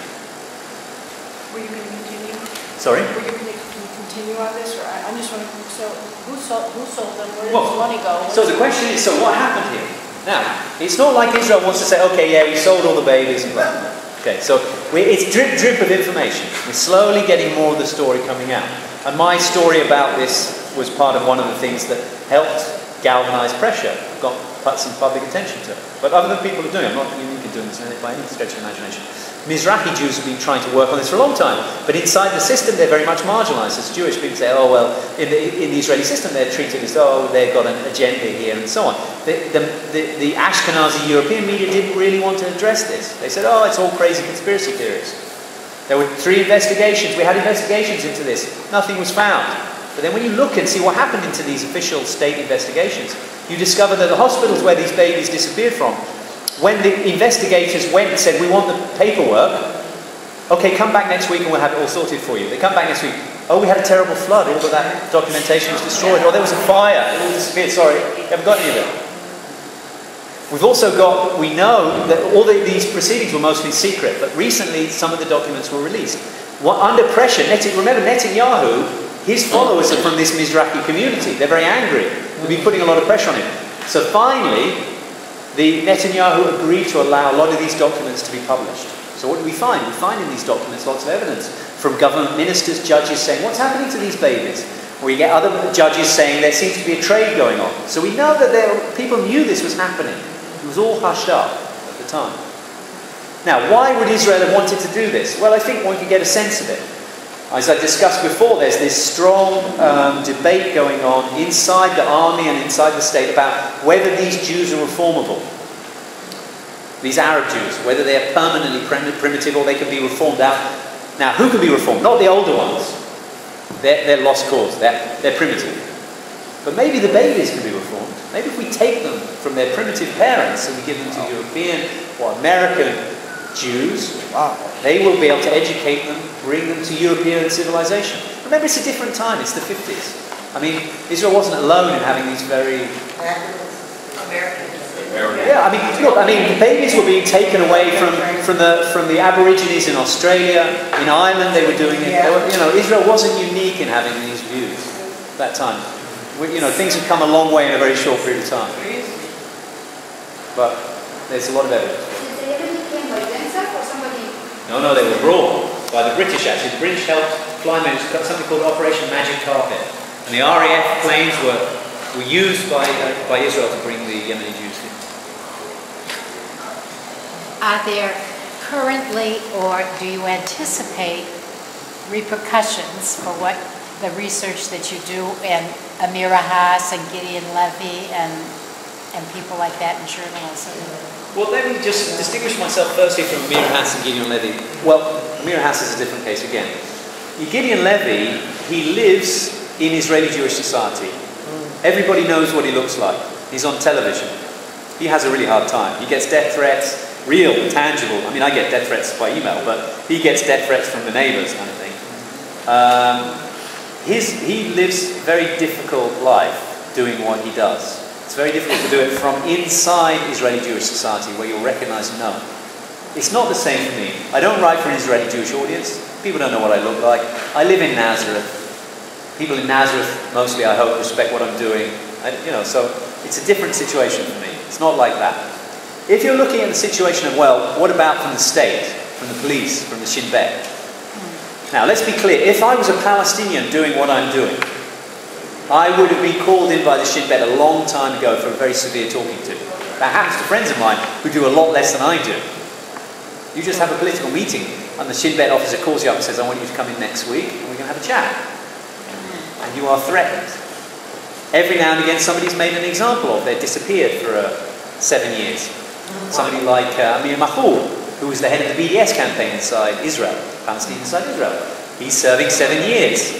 Were you going to continue? Sorry? Were you going to continue on this, or I, I'm just wondering. So who sold who sold them? Where did Well, the money go? So the question is, so what happened here? Now, it's not like Israel wants to say, okay, yeah, we sold all the babies and blah, blah. Okay, so we, it's drip drip of information. We're slowly getting more of the story coming out. And my story about this was part of one of the things that helped galvanized pressure, got put some public attention to it. But other people are doing it. I'm not unique in doing this by any stretch of imagination. Mizrahi Jews have been trying to work on this for a long time, but inside the system they're very much marginalized. As Jewish people say, oh well, in the, in the Israeli system they're treated as though they've got an agenda here and so on. The, the, the, the Ashkenazi European media didn't really want to address this. They said, oh, it's all crazy conspiracy theories. There were three investigations. We had investigations into this. Nothing was found. But then when you look and see what happened into these official state investigations, you discover that the hospitals where these babies disappeared from, when the investigators went and said, we want the paperwork, okay, come back next week and we'll have it all sorted for you. They come back next week, oh, we had a terrible flood, all of that documentation was destroyed, or there was a fire, it all disappeared, sorry, you haven't got any of it. We've also got, we know that all the, these proceedings were mostly secret, but recently some of the documents were released. What, under pressure, Net remember Netanyahu, his followers are from this Mizrahi community. They're very angry. We've been putting a lot of pressure on him. So finally, the Netanyahu agreed to allow a lot of these documents to be published. So what do we find? We find in these documents lots of evidence from government ministers, judges saying, what's happening to these babies? Or you get other judges saying there seems to be a trade going on. So we know that there, people knew this was happening. It was all hushed up at the time. Now, why would Israel have wanted to do this? Well, I think one can get a sense of it. As I discussed before, there's this strong um, debate going on inside the army and inside the state about whether these Jews are reformable. These Arab Jews, whether they are permanently prim primitive or they can be reformed out. Now, who can be reformed? Not the older ones. They're, they're lost cause. They're, they're primitive. But maybe the babies can be reformed. Maybe if we take them from their primitive parents and we give them to European or American Jews, wow, they will be able to educate them, bring them to European civilization. Remember, it's a different time. It's the fifties. I mean, Israel wasn't alone in having these very... Americans. Yeah, I mean, look, I mean, babies were being taken away from, from the from the Aborigines in Australia, in Ireland. They were doing it. They were, you know, Israel wasn't unique in having these views at that time. We, you know, things had come a long way in a very short period of time. But there's a lot of evidence. Did they ever came by themselves or somebody? No, no, they were brought by the British. Actually, the British helped fly them. It was something called Operation Magic Carpet, and the R A F planes were were used by uh, by Israel to bring the Yemeni Jews in. Are there currently, or do you anticipate repercussions for what the research that you do and Amira Haas and Gideon Levy and and people like that in journalism? Well, let me just distinguish myself firstly from Amira Haas and Gideon Levy. Well, Amira Haas is a different case again. Gideon Levy, he lives in Israeli Jewish society. Everybody knows what he looks like. He's on television. He has a really hard time. He gets death threats. Real, tangible. I mean, I get death threats by email, but he gets death threats from the neighbours, kind of thing. Um, his, he lives a very difficult life doing what he does. It's very difficult to do it from inside Israeli Jewish society, where you'll recognise and know. It's not the same for me. I don't write for an Israeli Jewish audience. People don't know what I look like. I live in Nazareth. People in Nazareth, mostly, I hope, respect what I'm doing. I, you know, so it's a different situation for me. It's not like that. If you're looking at the situation of, well, what about from the state, from the police, from the Shin Bet? Now, let's be clear. If I was a Palestinian doing what I'm doing, I would have been called in by the Shin Bet a long time ago for a very severe talking to. That happens to friends of mine who do a lot less than I do. You just have a political meeting, and the Shin Bet officer calls you up and says, I want you to come in next week, and we're going to have a chat. And you are threatened. Every now and again, somebody's made an example of. They're disappeared for uh, seven years. Somebody like uh, Amir Mahfoud, who was the head of the B D S campaign inside Israel, Palestine inside Israel. He's serving seven years.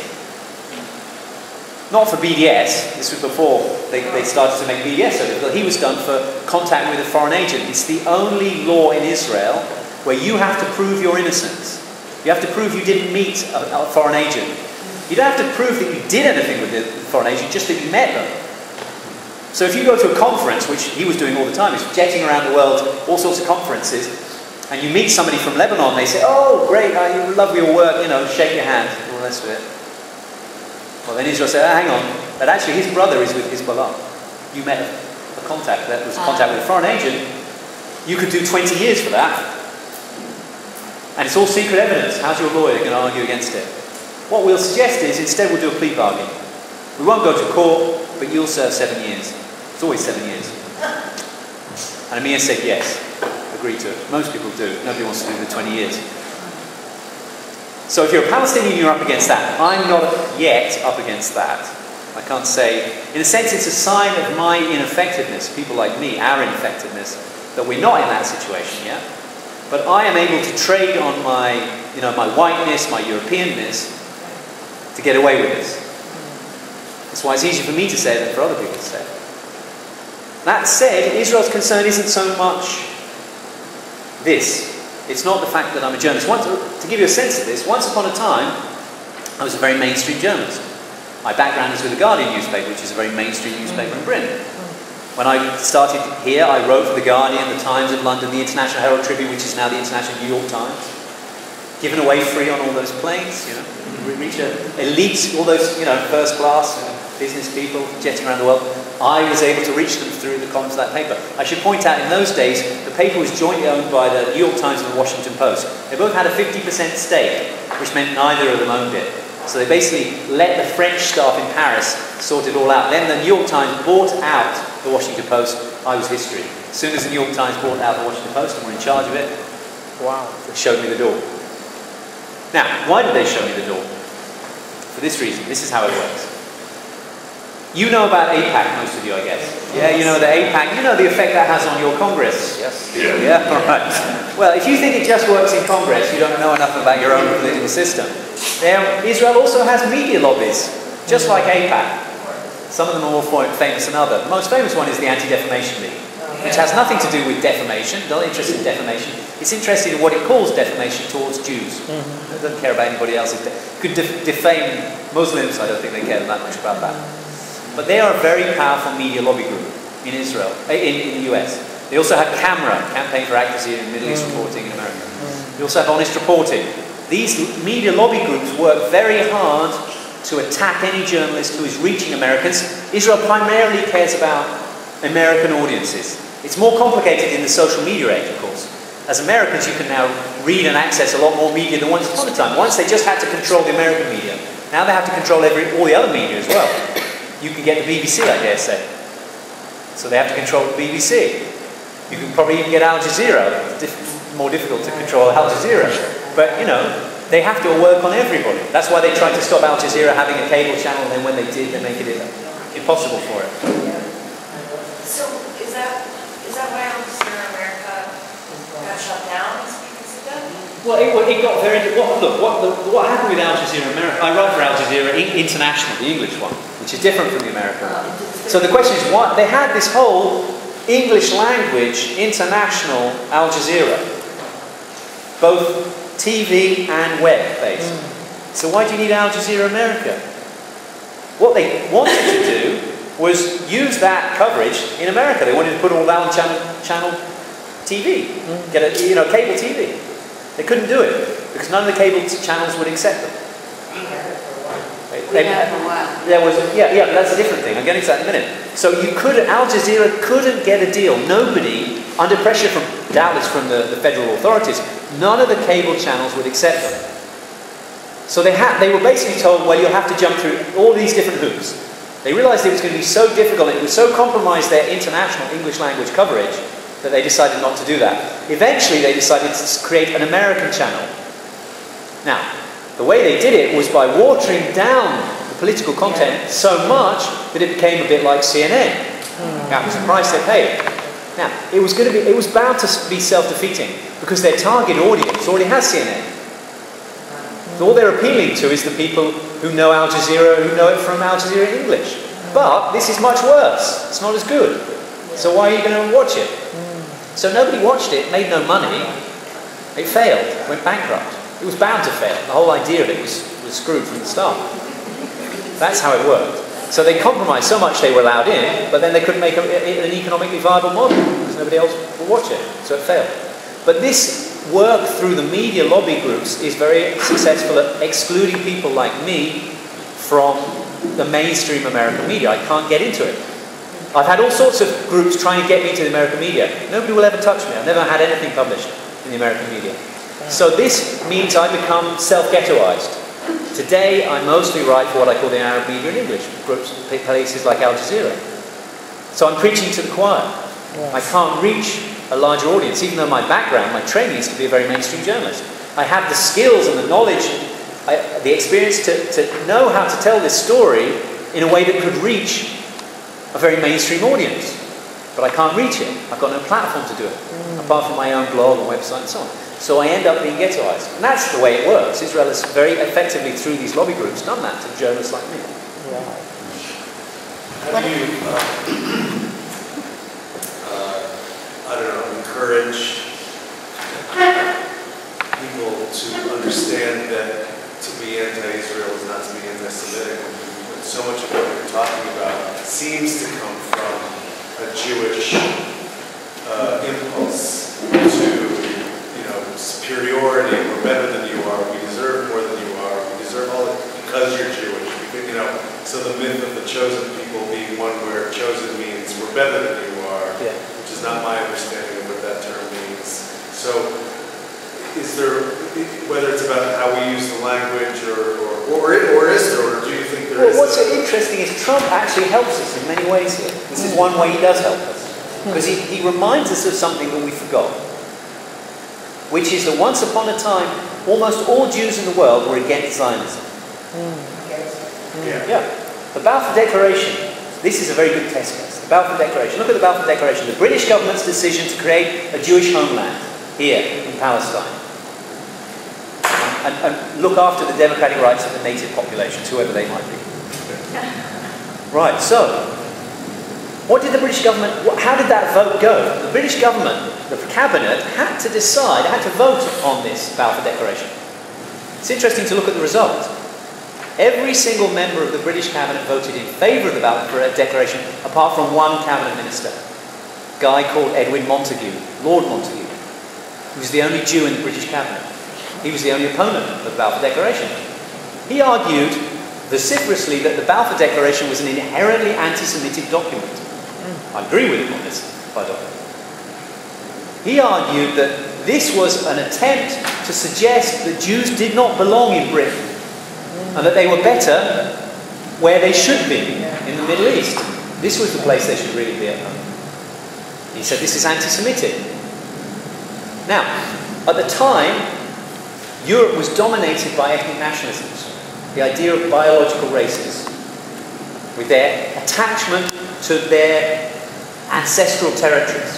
Not for B D S, this was before they, they started to make B D S of it, but he was done for contact with a foreign agent. It's the only law in Israel where you have to prove your innocence. You have to prove you didn't meet a, a foreign agent. You don't have to prove that you did anything with the foreign agent, just that you met them. So if you go to a conference, which he was doing all the time, he's jetting around the world, all sorts of conferences, and you meet somebody from Lebanon, they say, oh, great, I love your work, you know, shake your hand, all the rest of it. Well, then Israel said, oh, hang on, but actually his brother is with Hezbollah. You met a, a contact that was a contact with a foreign agent. You could do twenty years for that. And it's all secret evidence. How's your lawyer going to argue against it? What we'll suggest is, instead we'll do a plea bargain. We won't go to court, but you'll serve seven years. It's always seven years. And Amir said yes, agree to it. Most people do. Nobody wants to do the twenty years. So if you're a Palestinian, you're up against that. I'm not yet up against that. I can't say, in a sense, it's a sign of my ineffectiveness, people like me, our ineffectiveness, that we're not in that situation yet. But I am able to trade on my, you know, my whiteness, my Europeanness, to get away with this. That's why it's easier for me to say than for other people to say. That said, Israel's concern isn't so much this. It's not the fact that I'm a journalist. Once, to give you a sense of this, once upon a time, I was a very mainstream journalist. My background is with the Guardian newspaper, which is a very mainstream newspaper in Britain. When I started here, I wrote for the Guardian, the Times of London, the International Herald Tribune, which is now the International New York Times. Given away free on all those planes, you know, we reach a elite, all those, you know, first class business people jetting around the world. I was able to reach them through the columns of that paper. I should point out, in those days, the paper was jointly owned by the New York Times and the Washington Post. They both had a fifty percent stake, which meant neither of them owned it. So they basically let the French staff in Paris sort it all out. Then the New York Times bought out the Washington Post. I was history. As soon as the New York Times bought out the Washington Post and were in charge of it, wow, they showed me the door. Now, why did they show me the door? For this reason. This is how it works. You know about AIPAC, most of you, I guess. Yeah, you know the AIPAC, you know the effect that has on your Congress. Yes. Yeah, yeah? All right. Well, if you think it just works in Congress, you don't know enough about your own political system. There, Israel also has media lobbies, just like AIPAC. Some of them are more famous than others. The most famous one is the Anti-Defamation League, which has nothing to do with defamation, not interested in defamation. It's interested in what it calls defamation towards Jews. Mm-hmm. It doesn't care about anybody else. It could def defame Muslims. I don't think they care that much about that. But they are a very powerful media lobby group. in Israel, uh, in, in the U S. They also have CAMRA, Campaign for Accuracy in Middle East Reporting in America. They also have Honest Reporting. These media lobby groups work very hard to attack any journalist who is reaching Americans. Israel primarily cares about American audiences. It's more complicated in the social media age, of course. As Americans, you can now read and access a lot more media than once upon a time. Once they just had to control the American media. Now they have to control every, all the other media as well. You can get the B B C, I dare say. So they have to control the B B C. You can probably even get Al Jazeera. It's diff more difficult to control Al Jazeera. But, you know, they have to work on everybody. That's why they tried to stop Al Jazeera having a cable channel, and then when they did, they make it impossible for it. So is that is that why Al Jazeera America got shut down? Is because of that? Well, it, it got very... What, look, what, the, what happened with Al Jazeera America... I write for Al Jazeera International, the English one, which is different from the American one. So the question is, why they had this whole English language international Al Jazeera, both T V and web based. Mm. So why do you need Al Jazeera America? What they wanted to do was use that coverage in America. They wanted to put all down channel, channel T V, mm. get a you know cable T V. They couldn't do it because none of the cable channels would accept them. They, there was yeah yeah that's a different thing. I'm getting to that in a minute. So you could Al Jazeera couldn't get a deal. Nobody, under pressure from doubtless from the, the federal authorities, none of the cable channels would accept them. So they had they were basically told, well, you'll have to jump through all these different hoops. They realized it was going to be so difficult, it would so compromise their international English language coverage that they decided not to do that. Eventually they decided to create an American channel. Now, the way they did it was by watering down the political content so much that it became a bit like C N N. Mm. That was the price they paid. Now, it was going to be, it was bound to be self-defeating because their target audience already has C N N. So all they're appealing to is the people who know Al Jazeera, who know it from Al Jazeera English. But this is much worse. It's not as good. So why are you going to watch it? So nobody watched it, made no money. It failed, went bankrupt. It was bound to fail. The whole idea of it was, was screwed from the start. That's how it worked. So they compromised so much they were allowed in, but then they couldn't make a, a, an economically viable model because nobody else would watch it. So it failed. But this work through the media lobby groups is very successful at excluding people like me from the mainstream American media. I can't get into it. I've had all sorts of groups trying to get me to the American media. Nobody will ever touch me. I've never had anything published in the American media. So this means I become self-ghettoized. Today, I mostly write for what I call the Arab media in English, groups, places like Al Jazeera. So I'm preaching to the choir. Yes. I can't reach a larger audience, even though my background, my training is to be a very mainstream journalist. I have the skills and the knowledge, I, the experience to, to know how to tell this story in a way that could reach a very mainstream audience. But I can't reach it. I've got no platform to do it, mm. apart from my own blog and website and so on. So I end up being ghettoized. And that's the way it works. Israel has very effectively, through these lobby groups, done that to journalists like me. Yeah. How do you, uh, uh, I don't know, encourage people to understand that to be anti-Israel is not to be anti-Semitic? But so much of what you're talking about seems to come from a Jewish uh, impulse to superiority, we're better than you are, we deserve more than you are, we deserve all it because you're Jewish. You know, so the myth of the chosen people being one where chosen means we're better than you are, yeah. which is not my understanding of what that term means. So is there, whether it's about how we use the language or, or, or, or is there, or do you think there well, is? What's interesting is Trump actually helps us in many ways here. This is one way he does help us. Because he, he reminds us of something that we forgot. Which is that once upon a time, almost all Jews in the world were against Zionism. Mm. Yeah. yeah. The Balfour Declaration, this is a very good test case. The Balfour Declaration, look at the Balfour Declaration, the British government's decision to create a Jewish homeland here in Palestine. And, and look after the democratic rights of the native populations, whoever they might be. Right, so, what did the British government, what, how did that vote go? The British government, the cabinet, had to decide, had to vote on this Balfour Declaration. It's interesting to look at the result. Every single member of the British cabinet voted in favour of the Balfour Declaration, apart from one cabinet minister, a guy called Edwin Montagu, Lord Montagu. He was the only Jew in the British cabinet. He was the only opponent of the Balfour Declaration. He argued vociferously that the Balfour Declaration was an inherently anti-Semitic document. I agree with him on this, by the way. He argued that this was an attempt to suggest that Jews did not belong in Britain and that they were better where they should be, in the Middle East. This was the place they should really be at home. He said this is anti-Semitic. Now, at the time, Europe was dominated by ethnic nationalisms, the idea of biological races, with their attachment to their ancestral territories.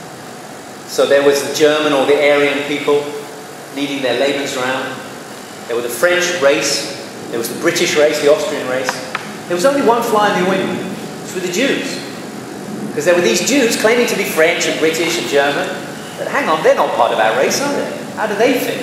So there was the German or the Aryan people leading their Lebensraum. There were the French race. There was the British race, the Austrian race. There was only one fly in the ointment. It was the Jews. Because there were these Jews claiming to be French and British and German. But hang on, they're not part of our race, are they? How do they fit?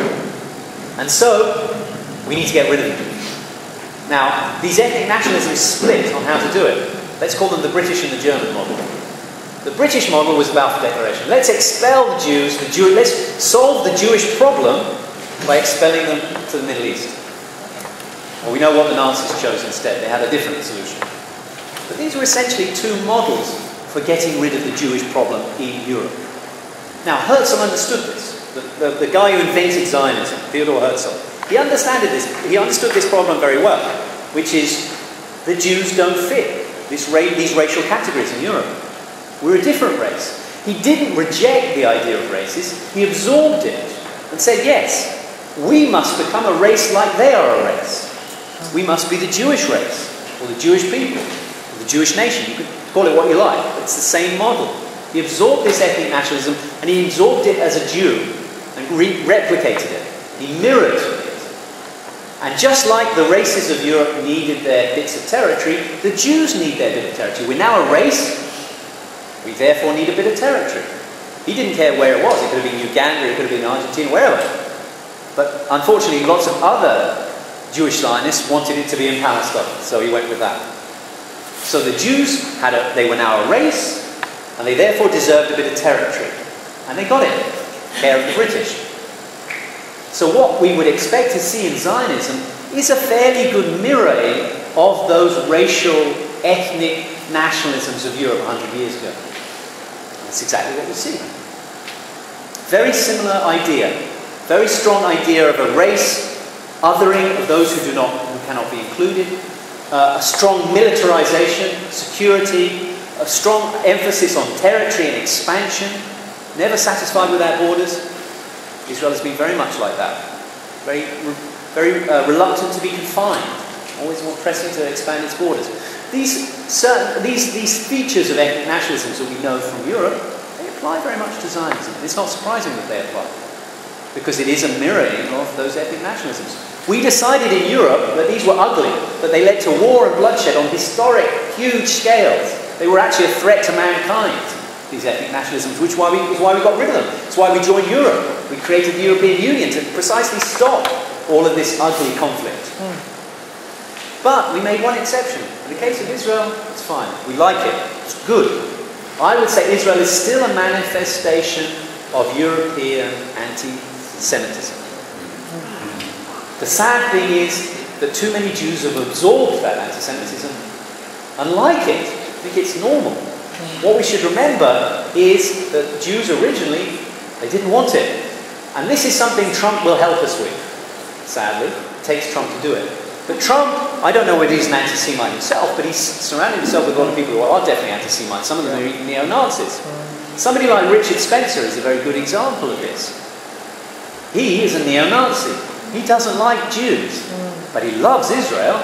And so, we need to get rid of them. Now, these ethnic nationalisms split on how to do it. Let's call them the British and the German model. The British model was the Balfour Declaration. Let's expel the Jews, the Jew, let's solve the Jewish problem by expelling them to the Middle East. Well, we know what the Nazis chose instead. They had a different solution. But these were essentially two models for getting rid of the Jewish problem in Europe. Now, Herzl understood this. The, the, the guy who invented Zionism, Theodor Herzl, he understood this. He understood this problem very well, which is the Jews don't fit this ra these racial categories in Europe. We're a different race. He didn't reject the idea of races. He absorbed it and said, yes, we must become a race like they are a race. We must be the Jewish race, or the Jewish people, or the Jewish nation. You could call it what you like, but it's the same model. He absorbed this ethnic nationalism, and he absorbed it as a Jew, and re replicated it. He mirrored it. And just like the races of Europe needed their bits of territory, the Jews need their bit of territory. We're now a race, we therefore need a bit of territory. He didn't care where it was. It could have been Uganda, it could have been Argentina, wherever. But unfortunately, lots of other Jewish Zionists wanted it to be in Palestine, so he went with that. So the Jews, had a, they were now a race, and they therefore deserved a bit of territory. And they got it, care of the British. So what we would expect to see in Zionism is a fairly good mirroring of those racial, ethnic nationalisms of Europe one hundred years ago. That's exactly what we see. Very similar idea. Very strong idea of a race, othering of those who do not, who cannot be included, uh, a strong militarization, security, a strong emphasis on territory and expansion, never satisfied with our borders. Israel has been very much like that. Very, very uh, reluctant to be confined, always more pressing to expand its borders. These, certain, these, these features of ethnic nationalisms that we know from Europe, they apply very much to Zionism. It's not surprising that they apply, because it is a mirroring of those ethnic nationalisms. We decided in Europe that these were ugly, that they led to war and bloodshed on historic, huge scales. They were actually a threat to mankind, these ethnic nationalisms, which why we, is why we got rid of them. It's why we joined Europe. We created the European Union to precisely stop all of this ugly conflict. Mm. But we made one exception. In the case of Israel, it's fine. We like it. It's good. I would say Israel is still a manifestation of European anti-Semitism. The sad thing is that too many Jews have absorbed that anti-Semitism and like it, think it's normal. What we should remember is that Jews originally, they didn't want it. And this is something Trump will help us with, sadly. It takes Trump to do it. But Trump, I don't know whether he's an anti-Semite himself, but he's surrounded himself with a lot of people who are definitely anti-Semites. Some of them are even neo-Nazis. Somebody like Richard Spencer is a very good example of this. He is a neo-Nazi. He doesn't like Jews, but he loves Israel.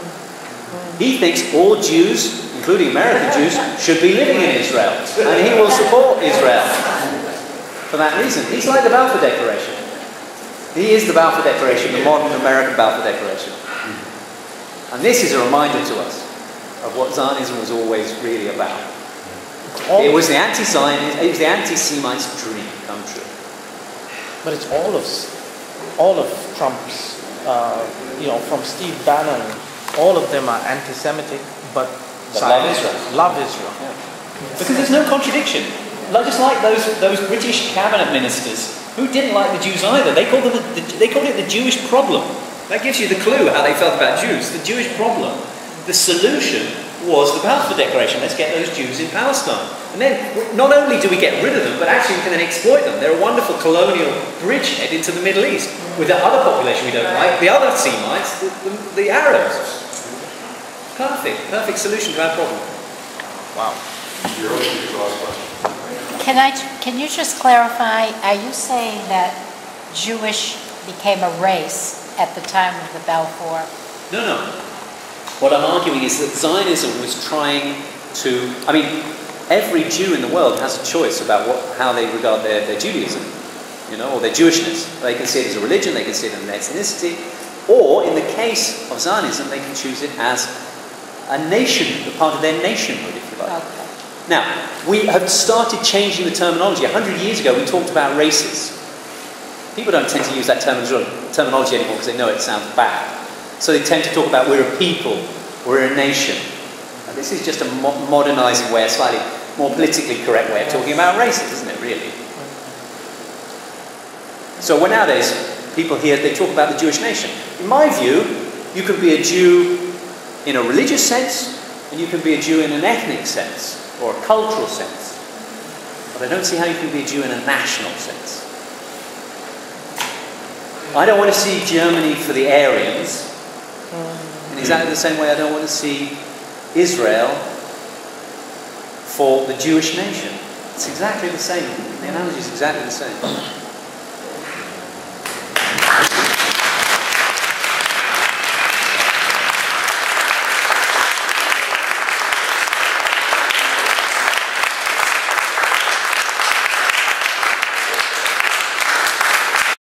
He thinks all Jews, including American Jews, should be living in Israel, and he will support Israel for that reason. He's like the Balfour Declaration. He is the Balfour Declaration, the modern American Balfour Declaration. And this is a reminder to us of what Zionism was always really about. It was the anti-Zionist, it was the anti-Semite's dream come true. But it's all of all of Trump's uh, you know, from Steve Bannon, all of them are anti-Semitic, but, But love Zionists Israel. Love Israel. Because there's no contradiction. Like, just like those those British cabinet ministers who didn't like the Jews either. They called them the, the, they called it the Jewish problem. That gives you the clue how they felt about Jews. The Jewish problem. The solution was the Balfour Declaration. Let's get those Jews in Palestine. And then not only do we get rid of them, but actually we can then exploit them. They're a wonderful colonial bridgehead into the Middle East with the other population we don't like, the other Semites, the, the, the Arabs. Perfect, perfect solution to our problem. Wow. Can I, can you just clarify, are you saying that Jewish became a race at the time of the Balfour? No, no. What I'm arguing is that Zionism was trying to, I mean, every Jew in the world has a choice about what, how they regard their, their Judaism, you know, or their Jewishness. They can see it as a religion, they can see it as an ethnicity, or in the case of Zionism, they can choose it as a nation, a part of their nationhood, if you like. Okay. Now, we have started changing the terminology. A hundred years ago, we talked about races. People don't tend to use that terminology terminology anymore because they know it sounds bad. So they tend to talk about we're a people, we're a nation. And this is just a mo modernizing way, a slightly more politically correct way of talking about races, isn't it, really? So when nowadays people hear, they talk about the Jewish nation. In my view, you can be a Jew in a religious sense, and you can be a Jew in an ethnic sense, or a cultural sense. But I don't see how you can be a Jew in a national sense. I don't want to see Germany for the Aryans, in exactly the same way I don't want to see Israel for the Jewish nation. It's exactly the same. The analogy is exactly the same.